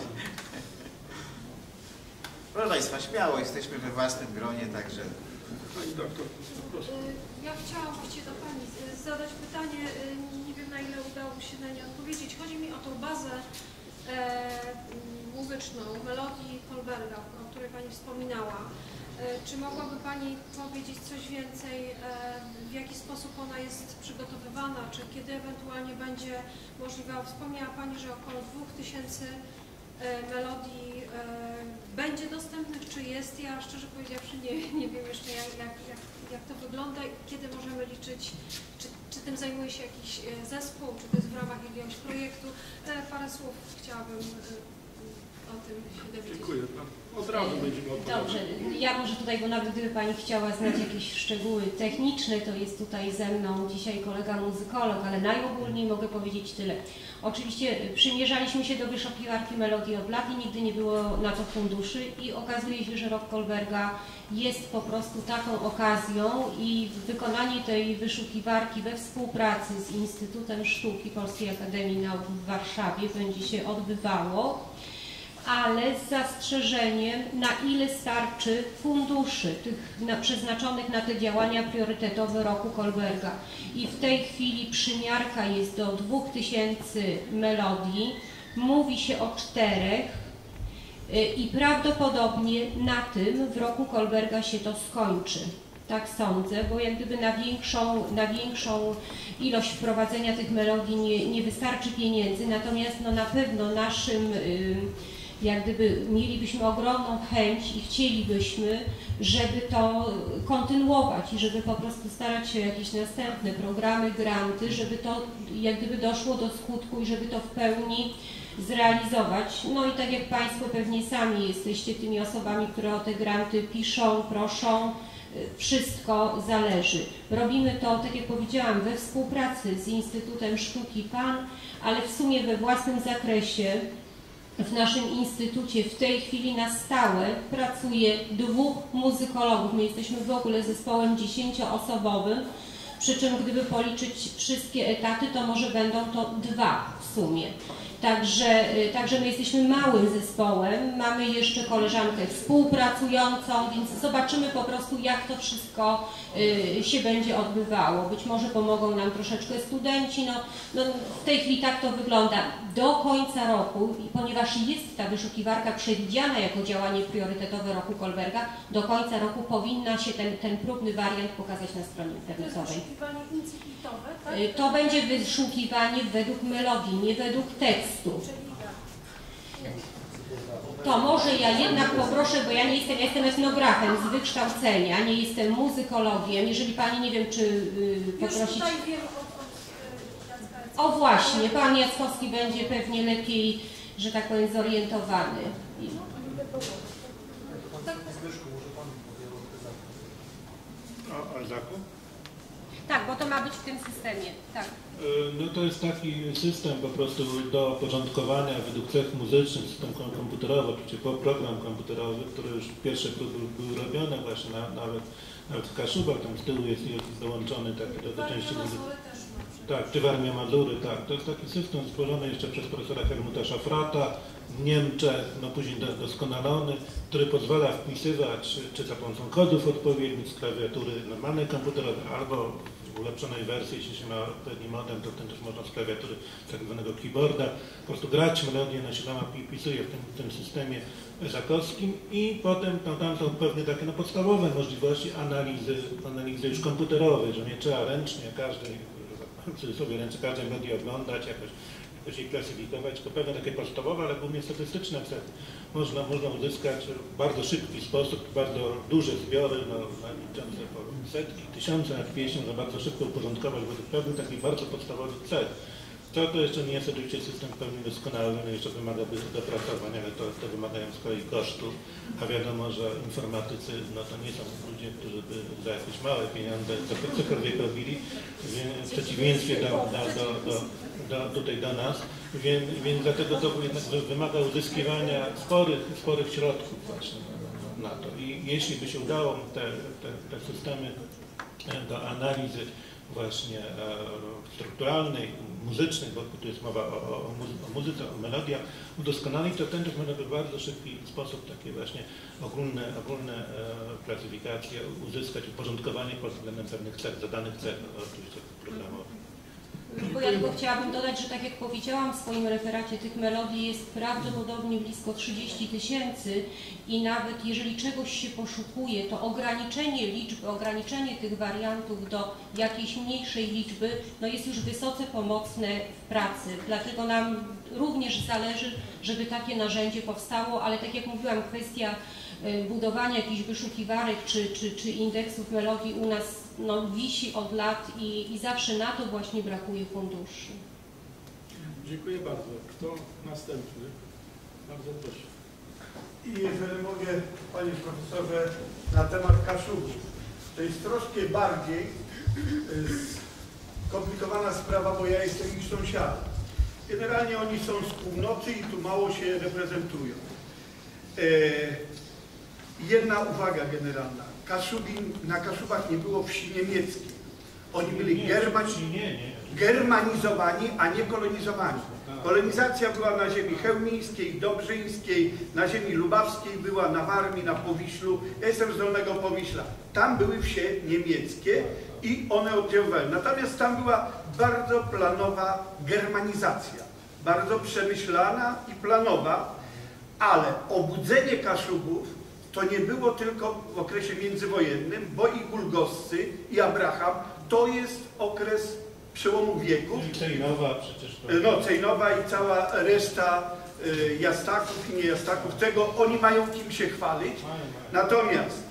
S5: Proszę Państwa, śmiało, jesteśmy we własnym gronie, także...
S3: Pani doktor, proszę.
S6: Ja chciałam właściwie do Pani zadać pytanie, nie wiem na ile udało się na nie odpowiedzieć. Chodzi mi o tą bazę muzyczną, melodii Kolberga, o której Pani wspominała. Czy mogłaby Pani powiedzieć coś więcej, w jaki sposób ona jest przygotowywana, czy kiedy ewentualnie będzie możliwa? Wspomniała Pani, że około 2000 melodii będzie dostępnych, czy jest? Ja szczerze powiedziawszy nie wiem jeszcze jak to wygląda i kiedy możemy liczyć, czy tym zajmuje się jakiś zespół, czy to jest w ramach jakiegoś projektu. Parę słów chciałabym o tym się dowiedzieć.
S3: Dziękuję. Od razu będziemy odpowiadać.
S7: Dobrze, ja może tutaj, bo nawet gdyby Pani chciała znać jakieś szczegóły techniczne, to jest tutaj ze mną dzisiaj kolega muzykolog, ale najogólniej mogę powiedzieć tyle. Oczywiście przymierzaliśmy się do wyszukiwarki melodii od lat i nigdy nie było na to funduszy i okazuje się, że rok Kolberga jest po prostu taką okazją i wykonanie tej wyszukiwarki we współpracy z Instytutem Sztuki Polskiej Akademii Nauk w Warszawie będzie się odbywało, ale z zastrzeżeniem, na ile starczy funduszy tych przeznaczonych na te działania priorytetowe roku Kolberga. I w tej chwili przymiarka jest do 2000 melodii, mówi się o 4 i prawdopodobnie na tym w roku Kolberga się to skończy. Tak sądzę, bo jak gdyby na większą ilość wprowadzenia tych melodii nie wystarczy pieniędzy, natomiast no na pewno naszym jak gdyby mielibyśmy ogromną chęć i chcielibyśmy, żeby to kontynuować i żeby po prostu starać się o jakieś następne programy, granty, żeby to jak gdyby doszło do skutku i żeby to w pełni zrealizować. No i tak jak Państwo pewnie sami jesteście tymi osobami, które o te granty piszą, proszą, wszystko zależy. Robimy to, tak jak powiedziałam, we współpracy z Instytutem Sztuki PAN, ale w sumie we własnym zakresie. W naszym instytucie w tej chwili na stałe pracuje 2 muzykologów. My jesteśmy w ogóle zespołem 10-osobowym, przy czym gdyby policzyć wszystkie etaty, to może będą to 2 w sumie. Także my jesteśmy małym zespołem, mamy jeszcze koleżankę współpracującą, więc zobaczymy po prostu, jak to wszystko się będzie odbywało. Być może pomogą nam troszeczkę studenci, no w tej chwili tak to wygląda. Do końca roku, ponieważ jest ta wyszukiwarka przewidziana jako działanie priorytetowe roku Kolberga, do końca roku powinna się ten próbny wariant pokazać na stronie internetowej.
S6: To jest wyszukiwanie incipitowe, tak?
S7: To będzie wyszukiwanie według melodii, nie według tekstu. To może ja jednak poproszę, bo ja nie jestem, ja jestem etnografem z wykształcenia, nie jestem muzykologiem. Jeżeli Pani, nie wiem, czy poprosić...
S6: Już tutaj wiem
S7: O właśnie, Pan Jackowski będzie pewnie lepiej, że tak powiem, zorientowany.
S2: O Alzaku?
S7: Tak, bo to ma być w tym systemie, tak.
S2: No to jest taki system po prostu do porządkowania według cech muzycznych, system komputerowy, czy program komputerowy, który już pierwsze próby były robione właśnie nawet w Kaszubach, tam z tyłu jest dołączony taki do części muzycznej. tak, czy w Armii Mazury, tak. To jest taki system stworzony jeszcze przez profesora Helmuta Schafrata w Niemczech, no później doskonalony, który pozwala wpisywać czy za pomocą kodów odpowiednich z klawiatury normalnej komputerowej, albo w ulepszonej wersji, jeśli się ma odpowiedni modem, to wtedy też można z klawiatury tak zwanego keyboarda po prostu grać melodię, no się tam wpisuje w tym systemie żakowskim i potem tam są pewne takie no, podstawowe możliwości analizy już komputerowej, że nie trzeba ręcznie każdej melodii oglądać, jakoś jej klasyfikować, tylko pewne takie podstawowe, ale głównie statystyczne cechy. Można uzyskać w bardzo szybki sposób, bardzo duże zbiory, no, liczące po setki, tysiące, nawet 50, za bardzo szybko uporządkować według pewnych takich bardzo podstawowych cech. To jeszcze nie jest oczywiście system w pełni doskonały, no jeszcze wymaga dopracowania, ale to wymagają z kolei kosztów, a wiadomo, że informatycy no to nie są ludzie, którzy by za jakieś małe pieniądze cokolwiek robili, w przeciwieństwie do nas, więc dlatego to jednak wymaga uzyskiwania sporych środków właśnie na to. I jeśli by się udało te systemy do analizy właśnie strukturalnej, muzycznej, bo tu jest mowa o muzyce, o melodiach, udoskonalić, to ten można by w bardzo szybki sposób takie właśnie ogólne klasyfikacje uzyskać, uporządkowanie pod względem pewnych cech, zadanych cech, oczywiście programowych.
S7: Bo ja tylko chciałabym dodać, że tak jak powiedziałam w swoim referacie, tych melodii jest prawdopodobnie blisko 30 000 i nawet jeżeli czegoś się poszukuje, to ograniczenie liczby, ograniczenie tych wariantów do jakiejś mniejszej liczby, no jest już wysoce pomocne w pracy. Dlatego nam również zależy, żeby takie narzędzie powstało, ale tak jak mówiłam, kwestia budowania jakichś wyszukiwarek czy indeksów melodii u nas no, wisi od lat i zawsze na to właśnie brakuje funduszy.
S3: Dziękuję bardzo. Kto następny? Bardzo proszę.
S8: I jeżeli mogę, panie profesorze, na temat Kaszubów. To jest troszkę bardziej skomplikowana sprawa, bo ja jestem ich sąsiadem. Generalnie oni są z północy i tu mało się reprezentują. Jedna uwaga generalna. Na Kaszubach nie było wsi niemieckiej. Oni byli germanizowani, a nie kolonizowani. Kolonizacja była na ziemi chełmińskiej, dobrzyńskiej, na ziemi lubawskiej, była na Warmii, na Powiślu. Ja jestem z Dolnego Powiśla. Tam były wsie niemieckie i one oddziaływały. Natomiast tam była bardzo planowa germanizacja. Bardzo przemyślana i planowa, ale obudzenie Kaszubów to nie było tylko w okresie międzywojennym, bo i Gulgoscy, i Abraham, to jest okres przełomu wieków.
S2: I Cejnowa przecież.
S8: No, Cejnowa i cała reszta Jastaków i niejastaków, tego oni mają kim się chwalić. Natomiast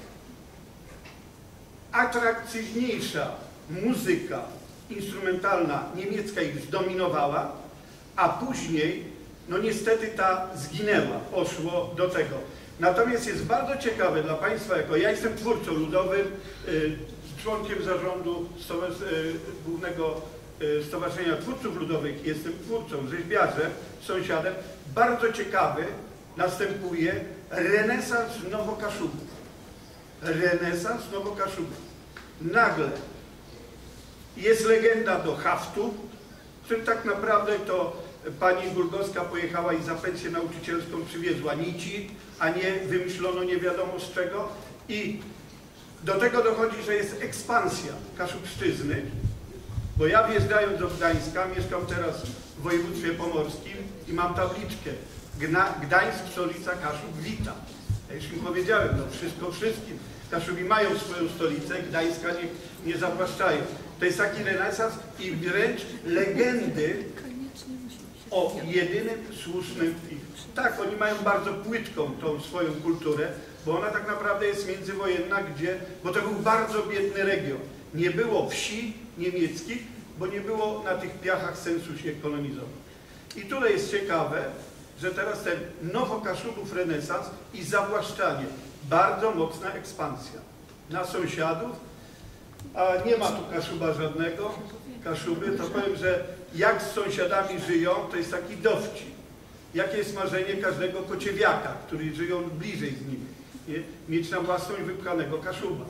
S8: atrakcyjniejsza muzyka instrumentalna niemiecka ich zdominowała, a później, no niestety ta zginęła, poszło do tego. Natomiast jest bardzo ciekawe dla Państwa, jako ja jestem twórcą ludowym, członkiem zarządu Głównego Stowarzyszenia Twórców Ludowych, jestem twórcą, rzeźbiarzem, sąsiadem. Bardzo ciekawy następuje renesans Nowokaszubów. Renesans Nowokaszubów. Nagle jest legenda do haftu, który tak naprawdę to pani Gulgowska pojechała i za pensję nauczycielską przywiezła nici, a nie wymyślono nie wiadomo z czego. I do tego dochodzi, że jest ekspansja Kaszubszczyzny, bo ja wjeżdżając do Gdańska, mieszkam teraz w województwie pomorskim i mam tabliczkę Gdańsk, stolica Kaszub, witam. Ja już im powiedziałem, no wszystko wszystkim. Kaszubi mają swoją stolicę, Gdańska nie zawłaszczają. To jest taki renesans i wręcz legendy o jedynym słusznym ich. Tak, oni mają bardzo płytką tą swoją kulturę, bo ona tak naprawdę jest międzywojenna, bo to był bardzo biedny region. Nie było wsi niemieckich, bo nie było na tych piachach sensu się kolonizować. I tutaj jest ciekawe, że teraz ten Nowokaszubów renesans i zawłaszczanie, bardzo mocna ekspansja na sąsiadów, a nie ma tu Kaszuba żadnego, Kaszuby, to powiem, że jak z sąsiadami żyją, to jest taki dowcip. Jakie jest marzenie każdego kociewiaka, którzy żyją bliżej z nimi? Nie? Mieć na własność wypchanego Kaszuba.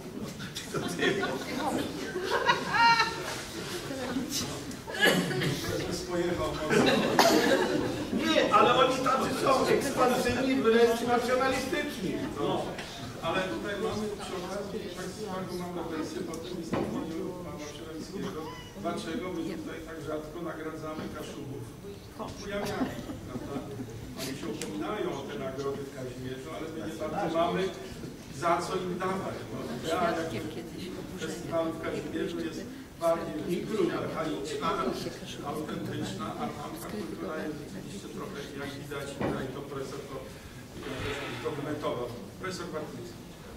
S3: pojechał mocno.
S8: Nie, ale oni tacy są ekspansywni, wręcz nacjonalistyczni.
S3: No. Ale tutaj mamy przy okazji taką małą wersję po tym wystąpieniu pana Przyłębskiego. Dlaczego my tutaj tak rzadko nagradzamy Kaszubów ujawniamy, prawda? Oni się upominają o te nagrody w Kazimierzu, ale my nie bardzo mamy za co im dawać. Bo idea festiwalu w Kazimierzu jest bardziej archaiczna, autentyczna, a tamta kultura jest rzeczywiście trochę, jak widać, tutaj to profesor to dokumentował. Profesor Bartnicki.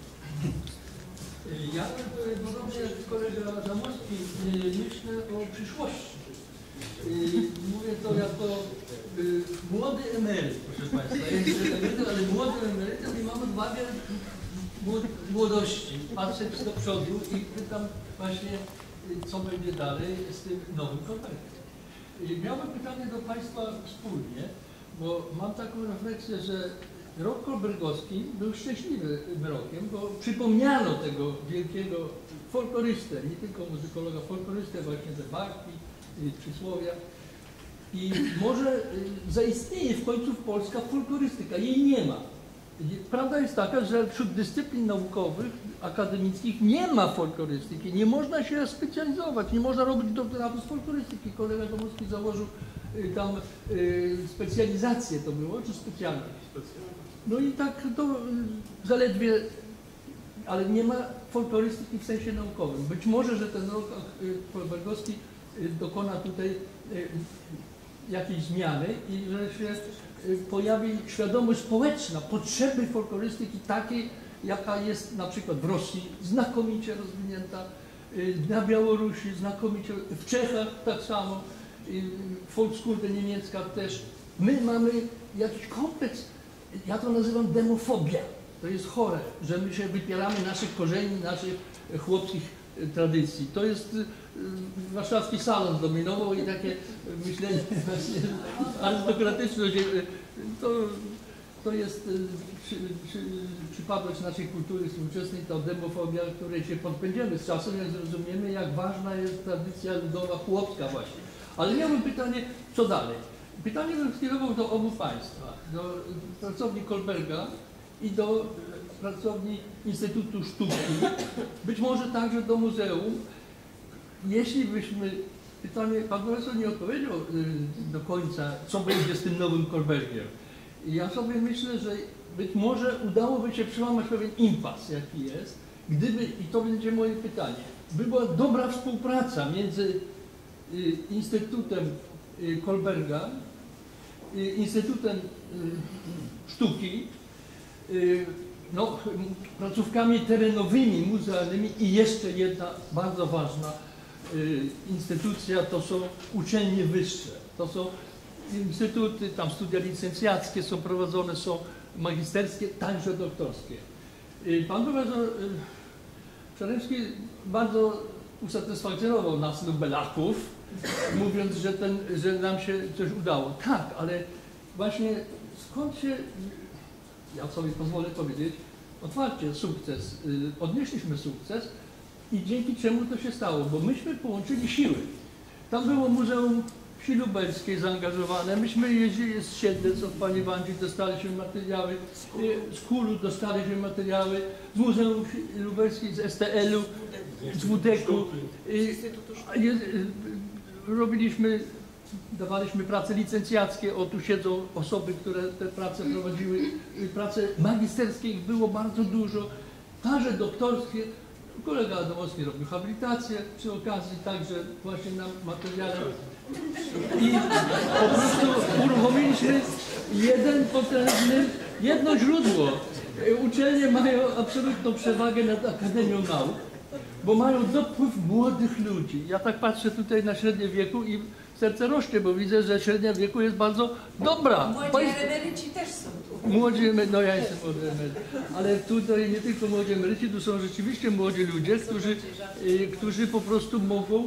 S4: Ja, podobnie jak kolega Zamorski, myślę o przyszłości. Mówię to jako młody emeryt, proszę Państwa. Ja jestem emerytem, ale młody emerytem i mam odwagę młodości. Patrzę do przodu i pytam właśnie, co będzie dalej z tym nowym konwentem. Miałem pytanie do Państwa wspólnie, bo mam taką refleksję, że rok kolbergowski był szczęśliwym rokiem, bo przypomniano tego wielkiego folklorystę, nie tylko muzykologa, folklorystę, właśnie te bajki, przysłowia. I może zaistnieje w końcu polska folklorystyka. Jej nie ma. Prawda jest taka, że wśród dyscyplin naukowych, akademickich nie ma folklorystyki. Nie można się specjalizować, nie można robić doktoratu z folklorystyki. Kolega Domowski założył tam specjalizację to było, czy specjalność? No i tak to zaledwie, ale nie ma folklorystyki w sensie naukowym. Być może, że ten rok kolbergowski dokona tutaj jakiejś zmiany i że się pojawi świadomość społeczna potrzeby folklorystyki takiej, jaka jest na przykład w Rosji, znakomicie rozwinięta, na Białorusi znakomicie, w Czechach tak samo, Volkskunde niemiecka też. My mamy jakiś kompleks, ja to nazywam demofobia. To jest chore, że my się wypieramy naszych korzeni, naszych chłopskich tradycji. To jest warszawski salon zdominował i takie myślenie właśnie arystokratyczne, to jest przypadłość naszej kultury współczesnej, ta demofobia, której się podpędzimy z czasem, jak zrozumiemy, jak ważna jest tradycja ludowa chłopska właśnie. Ale miałbym pytanie, co dalej? Pytanie bym skierował do obu Państwa, do pracowni Kolberga i do pracowni Instytutu Sztuki, być może także do muzeum. Jeśli byśmy, pytanie, pan profesor nie odpowiedział do końca, co będzie z tym nowym Kolbergiem. Ja sobie myślę, że być może udałoby się przełamać pewien impas, jaki jest, gdyby, i to będzie moje pytanie, by była dobra współpraca między Instytutem Kolberga, Instytutem Sztuki, no, placówkami terenowymi, muzealnymi i jeszcze jedna bardzo ważna instytucja, to są uczelnie wyższe. To są instytuty, tam studia licencjackie są prowadzone, są magisterskie, także doktorskie. Pan profesor Czaremski bardzo usatysfakcjonował nas lubelaków, mówiąc, że nam się coś udało. Tak, ale właśnie skąd się, ja sobie pozwolę powiedzieć, otwarcie sukces, odnieśliśmy sukces i dzięki czemu to się stało, bo myśmy połączyli siły. Tam było Muzeum Wsi Lubelskiej zaangażowane, myśmy jeździli z Siedlec od pani Wandzi, dostaliśmy materiały, z Kulu dostaliśmy materiały, z Muzeum Wsi Lubelskiej, z STL-u, z WDK-u. Robiliśmy, dawaliśmy prace licencjackie, o tu siedzą osoby, które te prace prowadziły, prace magisterskie, ich było bardzo dużo, także doktorskie. Kolega Adamowski robił habilitację przy okazji, także właśnie na materiale. I po prostu uruchomiliśmy jeden potężny, jedno źródło. Uczelnie mają absolutną przewagę nad Akademią Nauk, bo mają dopływ młodych ludzi. Ja tak patrzę tutaj na średnie wieku i serce rośnie, bo widzę, że średnia wieku jest bardzo dobra.
S9: Młodzi emeryci też są tu.
S4: Młodzi emeryci, no ja jestem młody emeryt, ale tutaj nie tylko młodzi emeryci, tu są rzeczywiście młodzi ludzie, którzy po prostu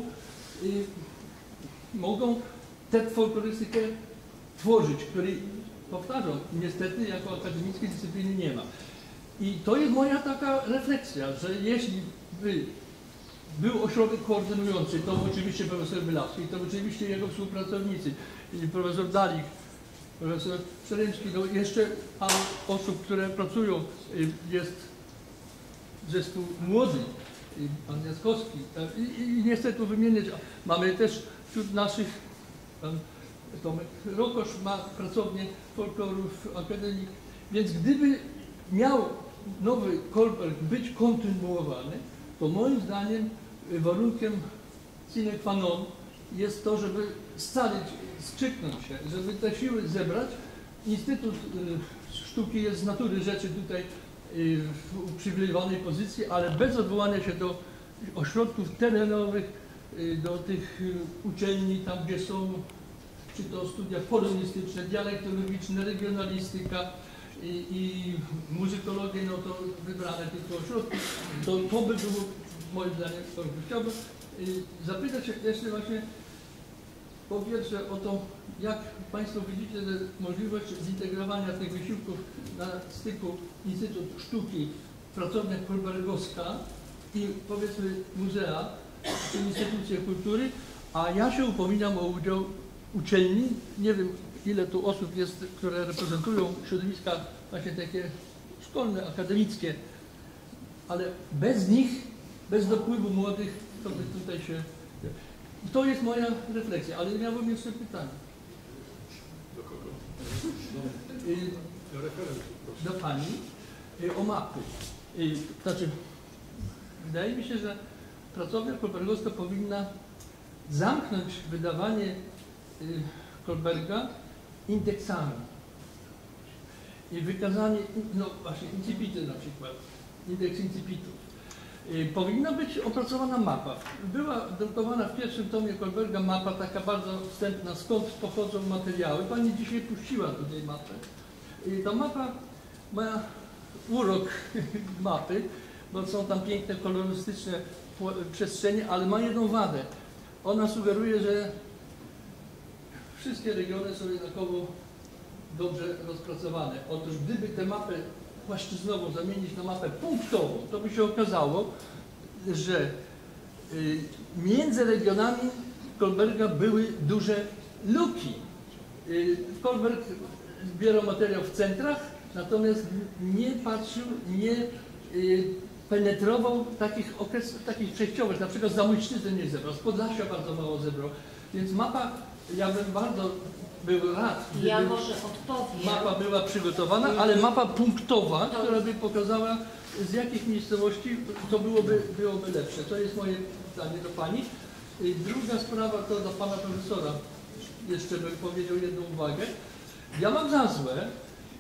S4: mogą tę folklorystykę tworzyć, której, powtarzam, niestety jako akademickiej dyscypliny nie ma. I to jest moja taka refleksja, że jeśli wy Był ośrodek koordynujący, to oczywiście profesor Mylawski, to oczywiście jego współpracownicy, profesor Dalik, profesor Szeremski, no jeszcze paru osób, które pracują, jest zespół młody, pan Jaskowski i nie chcę tu wymieniać, mamy też wśród naszych, pan Tomek Rokosz ma pracownię folkloru w Akademii, więc gdyby miał nowy Kolberg być kontynuowany, to moim zdaniem warunkiem sine qua non jest to, żeby scalić, skrzyknąć się, żeby te siły zebrać. Instytut Sztuki jest z natury rzeczy tutaj w uprzywilejowanej pozycji, ale bez odwołania się do ośrodków terenowych, do tych uczelni, tam gdzie są czy to studia polonistyczne, dialektologiczne, regionalistyka i muzykologię, no to wybrane tylko ośrodki, to by było moim zdaniem. Chciałbym zapytać się jeszcze właśnie po pierwsze o to, jak Państwo widzicie możliwość zintegrowania tych wysiłków na styku Instytut Sztuki, Pracownia Kolbergowska i powiedzmy muzea czy instytucje kultury, a ja się upominam o udział uczelni. Nie wiem, ile tu osób jest, które reprezentują środowiska właśnie takie szkolne, akademickie, ale bez nich, bez dopływu młodych, to by tutaj się... To jest moja refleksja, ale miałbym jeszcze pytanie.
S3: Do kogo?
S4: Do Pani o mapy. Znaczy, wydaje mi się, że Pracownia Kolbergowska powinna zamknąć wydawanie Kolberga indeksami i wykazanie, no właśnie, incipity na przykład, indeks incipitów. Powinna być opracowana mapa. Była drukowana w pierwszym tomie Kolberga mapa, taka bardzo wstępna, skąd pochodzą materiały. Pani dzisiaj puściła tutaj mapę. Ta mapa ma urok mapy, bo są tam piękne, kolorystyczne przestrzenie, ale ma jedną wadę. Ona sugeruje, że wszystkie regiony są jednakowo dobrze rozpracowane. Otóż gdyby tę mapę płaszczyznową zamienić na mapę punktową, to by się okazało, że między regionami Kolberga były duże luki. Kolberg zbierał materiał w centrach, natomiast nie patrzył, nie penetrował takich przejściowych, na przykład z Zamojszczyzny nie zebrał, z Podlasia bardzo mało zebrał. Więc mapa, ja bym bardzo był rad, gdyby
S7: ja może odpowiem.
S4: Mapa była przygotowana, ale mapa punktowa, która by pokazała, z jakich miejscowości to byłoby lepsze. To jest moje pytanie do Pani. Druga sprawa to do Pana Profesora. Jeszcze bym powiedział jedną uwagę. Ja mam za złe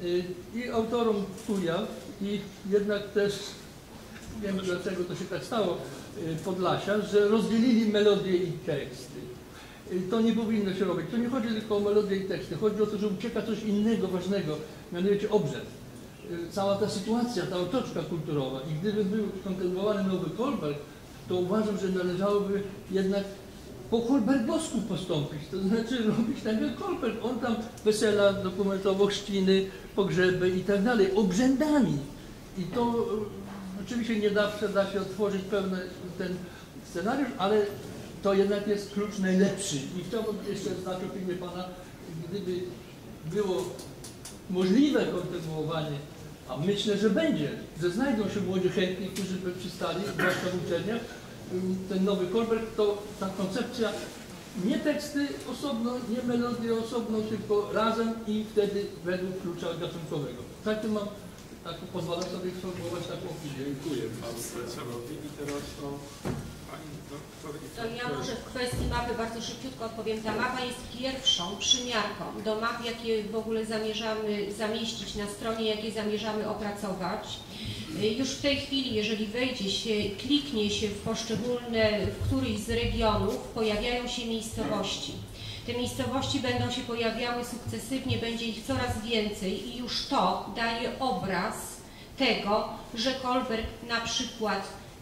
S4: i autorom Kujaw i jednak też, wiem dlaczego to się tak stało, Podlasia, że rozdzielili melodię i teksty. To nie powinno się robić. To nie chodzi tylko o melodię i teksty. Chodzi o to, że ucieka coś innego, ważnego, mianowicie obrzęd. Cała ta sytuacja, ta otoczka kulturowa. I gdyby był kontynuowany nowy Kolberg, to uważam, że należałoby jednak po kolbergowsku postąpić. To znaczy robić tak jak Kolberg. On tam wesela dokumentował, chrzciny, pogrzeby i tak dalej, obrzędami. I to oczywiście nie zawsze da się otworzyć pewny ten scenariusz, ale to jednak jest klucz najlepszy. I chciałbym jeszcze znać opinię Pana, gdyby było możliwe kontynuowanie, a myślę, że będzie, że znajdą się młodzi chętni, którzy by przystali, zwłaszcza w uczelniach, ten nowy Kolberg, to ta koncepcja, nie teksty osobno, nie melodie osobno, tylko razem i wtedy według klucza gatunkowego. Tak to mam, tak pozwalam sobie sformułować taką opinię.
S3: Dziękuję Panu Profesorowi i teraz to Pani doktor.
S7: To ja może w kwestii mapy bardzo szybciutko odpowiem. Ta mapa jest pierwszą przymiarką do map, jakie w ogóle zamierzamy zamieścić na stronie, jakie zamierzamy opracować. Już w tej chwili, jeżeli wejdzie się, kliknie się w poszczególne, w któryś z regionów, pojawiają się miejscowości. Te miejscowości będą się pojawiały sukcesywnie, będzie ich coraz więcej i już to daje obraz tego, że Kolberg na przykład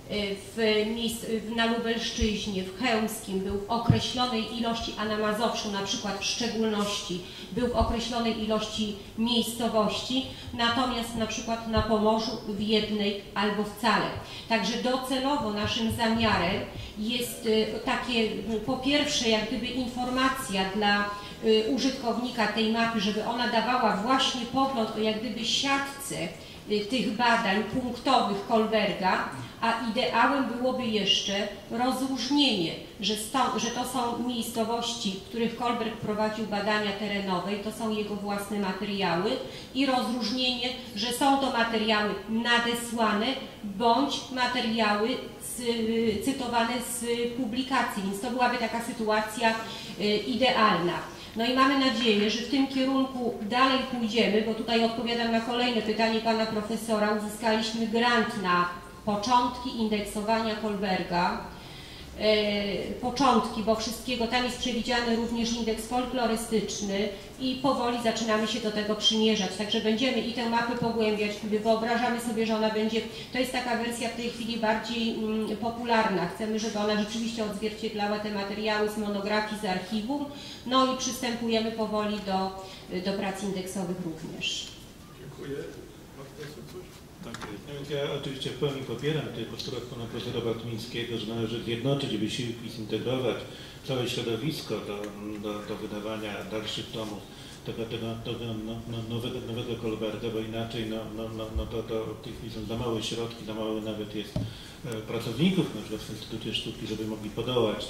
S7: na Lubelszczyźnie, w Chełmskim był w określonej ilości, a na Mazowszu na przykład w szczególności był w określonej ilości miejscowości, natomiast na przykład na Pomorzu w jednej albo wcale. Także docelowo naszym zamiarem jest takie, po pierwsze jak gdyby informacja dla użytkownika tej mapy, żeby ona dawała właśnie pogląd o jak gdyby siatce tych badań punktowych Kohlberga, a ideałem byłoby jeszcze rozróżnienie, że to są miejscowości, w których Kohlberg prowadził badania terenowe i to są jego własne materiały, i rozróżnienie, że są to materiały nadesłane bądź materiały cytowane z publikacji, więc to byłaby taka sytuacja idealna. No i mamy nadzieję, że w tym kierunku dalej pójdziemy, bo tutaj odpowiadam na kolejne pytanie pana profesora. Uzyskaliśmy grant na początki indeksowania Kohlberga. Początki, bo wszystkiego, tam jest przewidziany również indeks folklorystyczny i powoli zaczynamy się do tego przymierzać. Także będziemy i tę mapę pogłębiać, wyobrażamy sobie, że ona będzie, to jest taka wersja w tej chwili bardziej popularna. Chcemy, żeby ona rzeczywiście odzwierciedlała te materiały z monografii, z archiwum, no i przystępujemy powoli do prac indeksowych również.
S3: Dziękuję.
S2: Tak, no więc ja oczywiście w pełni popieram tutaj postulat pana profesora Bartmińskiego, że należy zjednoczyć wysiłki, zintegrować całe środowisko do wydawania dalszych tomów tego nowego Kohlberga, bo inaczej to w tej chwili są za małe środki, za mało nawet jest pracowników na przykład w Instytucie Sztuki, żeby mogli podołać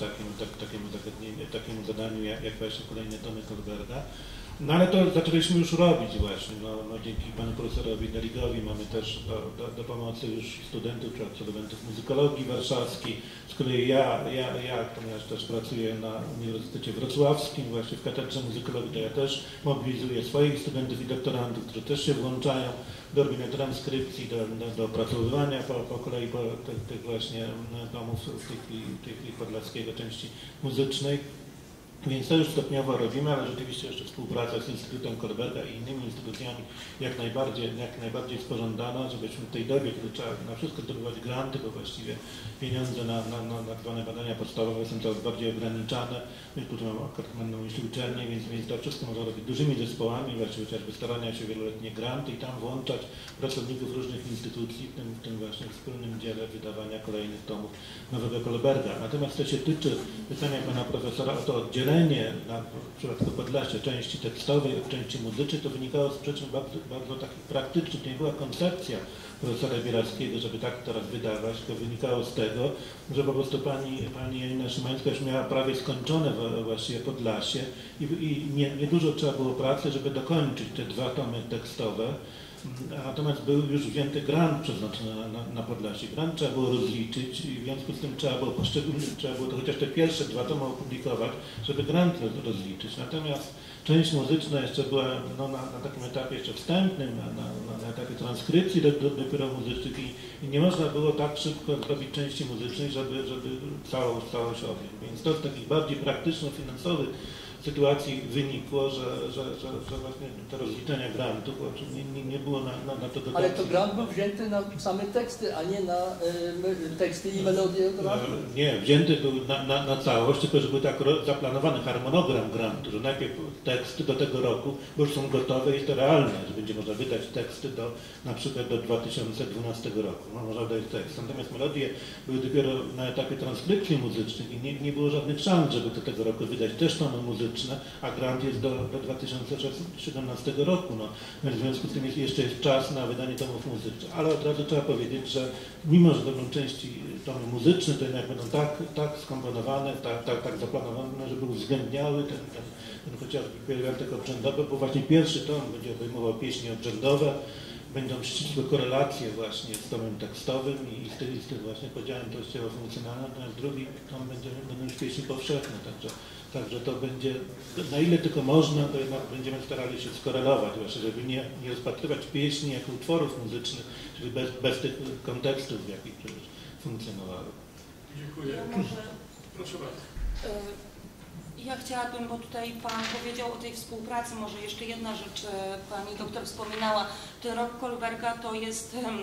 S2: takiemu zadaniu jak właśnie kolejne tomy Kohlberga. No ale to zaczęliśmy już robić właśnie, no dzięki panu profesorowi Deligowi mamy też do pomocy już studentów czy absolwentów muzykologii warszawskiej, z której ja ponieważ też pracuję na Uniwersytecie Wrocławskim właśnie w katedrze muzykologii, to ja też mobilizuję swoich studentów i doktorantów, którzy też się włączają do robienia transkrypcji, do opracowywania po kolei tych właśnie tomów w tej chwili podlaskiego części muzycznej. Więc to już stopniowo robimy, ale rzeczywiście jeszcze współpraca z Instytutem Kohlberga i innymi instytucjami jak najbardziej jest pożądana, żebyśmy w tej dobie, kiedy trzeba na wszystko zdobywać granty, bo właściwie pieniądze na tak zwane badania podstawowe są coraz bardziej ograniczane. My tu mam na myśli uczelnie, więc to wszystko można robić dużymi zespołami, właściwie chociażby starania się wieloletnie granty i tam włączać pracowników różnych instytucji, w tym właśnie wspólnym dziele wydawania kolejnych tomów nowego Kohlberga. Natomiast to się tyczy pytania pana profesora o to oddzielenie w przypadku Podlasia części tekstowej od części muzycznej, to wynikało z przyczyn bardzo takich praktycznych. Nie była koncepcja profesora Bielarskiego, żeby tak teraz wydawać, to wynikało z tego, że po prostu pani Janina Szymańska już miała prawie skończone właściwie Podlasie i niedużo trzeba było pracy, żeby dokończyć te 2 tomy tekstowe. Natomiast był już wzięty grant przeznaczony na Podlasie. Grant trzeba było rozliczyć i w związku z tym trzeba było to chociaż te pierwsze 2 tomy opublikować, żeby grant rozliczyć. Natomiast część muzyczna jeszcze była na takim etapie jeszcze wstępnym, na etapie transkrypcji dopiero muzycznych i nie można było tak szybko zrobić części muzycznej, żeby całość objąć. Więc to z takich bardziej praktyczno-finansowych sytuacji wynikło, że właśnie te rozliczenia grantów nie było na to dotacji.
S4: Ale to grant był wzięty na same teksty, a nie na teksty i melodie grantu?
S2: Nie, wzięty był na całość, tylko że był tak zaplanowany harmonogram grantu, że najpierw teksty do tego roku, bo już są gotowe, jest to realne, że będzie można wydać teksty na przykład do 2012 roku. No, można wydać tekst. Natomiast melodie były dopiero na etapie transkrypcji muzycznych i nie było żadnych szans, żeby do tego roku wydać też tomy muzyczne, a grant jest do 2017 roku. No. Więc w związku z tym jeszcze jest czas na wydanie tomów muzycznych. Ale od razu trzeba powiedzieć, że mimo, że będą części tomy muzyczne, to jednak będą tak skomponowane, tak zaplanowane, żeby uwzględniały ten chociażby pierwiastek obrzędowy, bo właśnie pierwszy tom będzie obejmował pieśni obrzędowe, będą ścisłe korelacje właśnie z tomem tekstowym i z tym właśnie podziałem treściowo-funkcjonalnym, natomiast drugi tom będą już pieśni powszechne, także to będzie, na ile tylko można, to jednak będziemy starali się skorelować właśnie, żeby nie rozpatrywać pieśni jako utworów muzycznych, czyli bez tych kontekstów, w jakich przecież funkcjonowały.
S3: Dziękuję.
S9: Ja może...
S3: Proszę bardzo.
S9: Ja chciałabym, bo tutaj Pan powiedział o tej współpracy, może jeszcze jedna rzecz, Pani doktor wspominała, ten rok Kohlberga to jest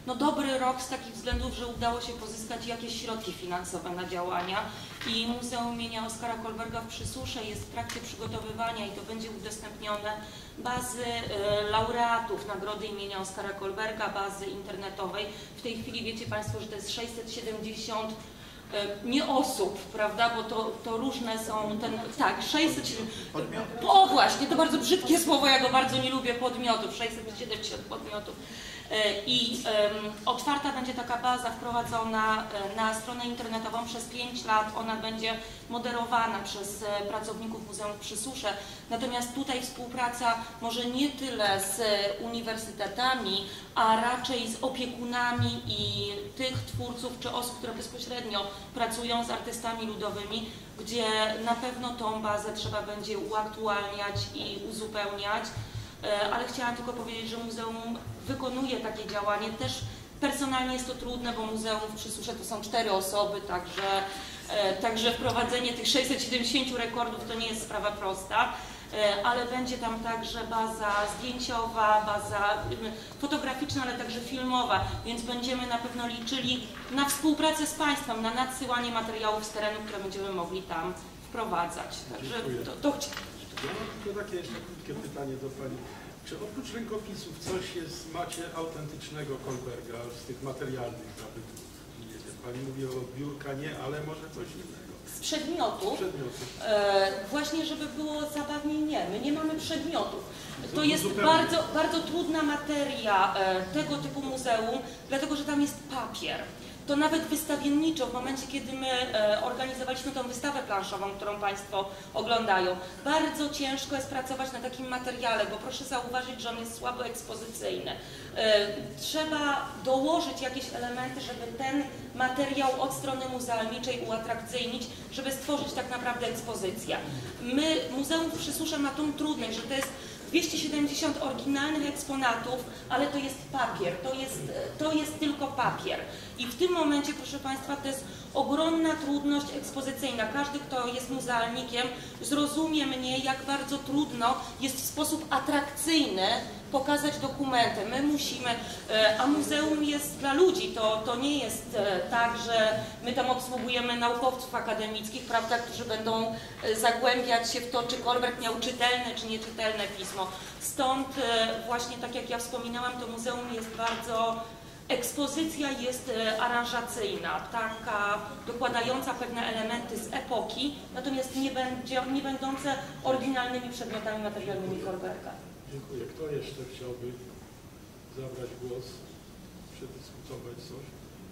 S9: no dobry rok z takich względów, że udało się pozyskać jakieś środki finansowe na działania i Muzeum imienia Oskara Kolberga w Przysusze jest w trakcie przygotowywania i to będzie udostępnione bazy laureatów Nagrody imienia Oskara Kolberga, bazy internetowej. W tej chwili wiecie Państwo, że to jest 670 nie osób, prawda, bo to różne są, tak, 670, o właśnie, to bardzo brzydkie słowo, ja go bardzo nie lubię, podmiotów, 670 podmiotów. I otwarta będzie taka baza wprowadzona na stronę internetową przez 5 lat. Ona będzie moderowana przez pracowników Muzeum w Przysusze. Natomiast tutaj współpraca może nie tyle z uniwersytetami, a raczej z opiekunami i tych twórców czy osób, które bezpośrednio pracują z artystami ludowymi, gdzie na pewno tą bazę trzeba będzie uaktualniać i uzupełniać. Ale chciałam tylko powiedzieć, że muzeum wykonuje takie działanie. Też personalnie jest to trudne, bo muzeum w Przysusze to są 4 osoby, także wprowadzenie tych 670 rekordów to nie jest sprawa prosta, ale będzie tam także baza zdjęciowa, baza fotograficzna, ale także filmowa, więc będziemy na pewno liczyli na współpracę z Państwem, na nadsyłanie materiałów z terenu, które będziemy mogli tam wprowadzać. Także to
S3: ja mam tylko takie jeszcze krótkie pytanie do Pani. Czy oprócz rękopisów macie autentycznego Kolberga z tych materialnych zabytków? Nie wiem, Pani mówi o biurka, nie, ale może coś innego.
S9: Z przedmiotów? Właśnie, żeby było zabawniej, nie. My nie mamy przedmiotów. To jest bardzo, bardzo trudna materia tego typu muzeum, dlatego że tam jest papier. To nawet wystawienniczo, w momencie kiedy my organizowaliśmy tą wystawę planszową, którą Państwo oglądają, bardzo ciężko jest pracować na takim materiale, bo proszę zauważyć, że on jest słabo ekspozycyjny. Trzeba dołożyć jakieś elementy, żeby ten materiał od strony muzealniczej uatrakcyjnić, żeby stworzyć tak naprawdę ekspozycję. Muzeum w Przysusze ma tą trudność, że to jest 270 oryginalnych eksponatów, ale to jest papier, to jest tylko papier. I w tym momencie, proszę Państwa, to jest ogromna trudność ekspozycyjna. Każdy, kto jest muzealnikiem, zrozumie mnie, jak bardzo trudno jest w sposób atrakcyjny pokazać dokumenty. My musimy, a muzeum jest dla ludzi, to nie jest tak, że my tam obsługujemy naukowców akademickich, prawda, którzy będą zagłębiać się w to, czy Kolberg miał czytelne, czy nieczytelne pismo. Stąd właśnie, tak jak ja wspominałam, to muzeum jest bardzo, ekspozycja jest aranżacyjna, taka dokładająca pewne elementy z epoki, natomiast nie będące oryginalnymi przedmiotami materialnymi Kolberga.
S3: Dziękuję. Kto jeszcze chciałby zabrać głos, przedyskutować coś?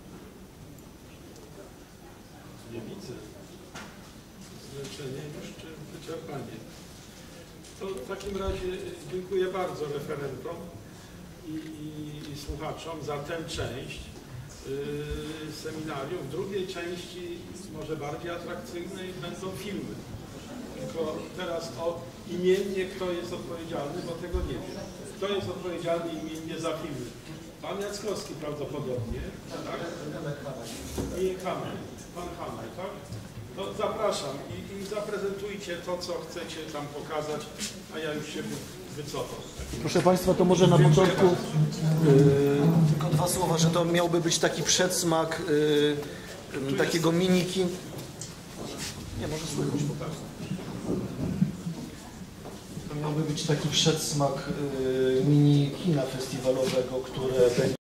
S3: Nie widzę. Zmęczenie już czy wyczerpanie? To w takim razie dziękuję bardzo referentom i słuchaczom za tę część seminarium. W drugiej części, może bardziej atrakcyjnej, będą filmy. Tylko teraz imiennie kto jest odpowiedzialny, bo tego nie wiem. Kto jest odpowiedzialny imiennie za filmy? Pan Jackowski prawdopodobnie, tak? I Hanaj. Pan Hanaj, tak? To zapraszam i zaprezentujcie to, co chcecie tam pokazać, a ja już się wycofam.
S10: Proszę Państwa, to może na początku tylko 2 słowa, że to miałby być taki przedsmak takiego mini-kin. Nie, może słychać po prostu. To miałby być taki przedsmak mini-kina festiwalowego, które będzie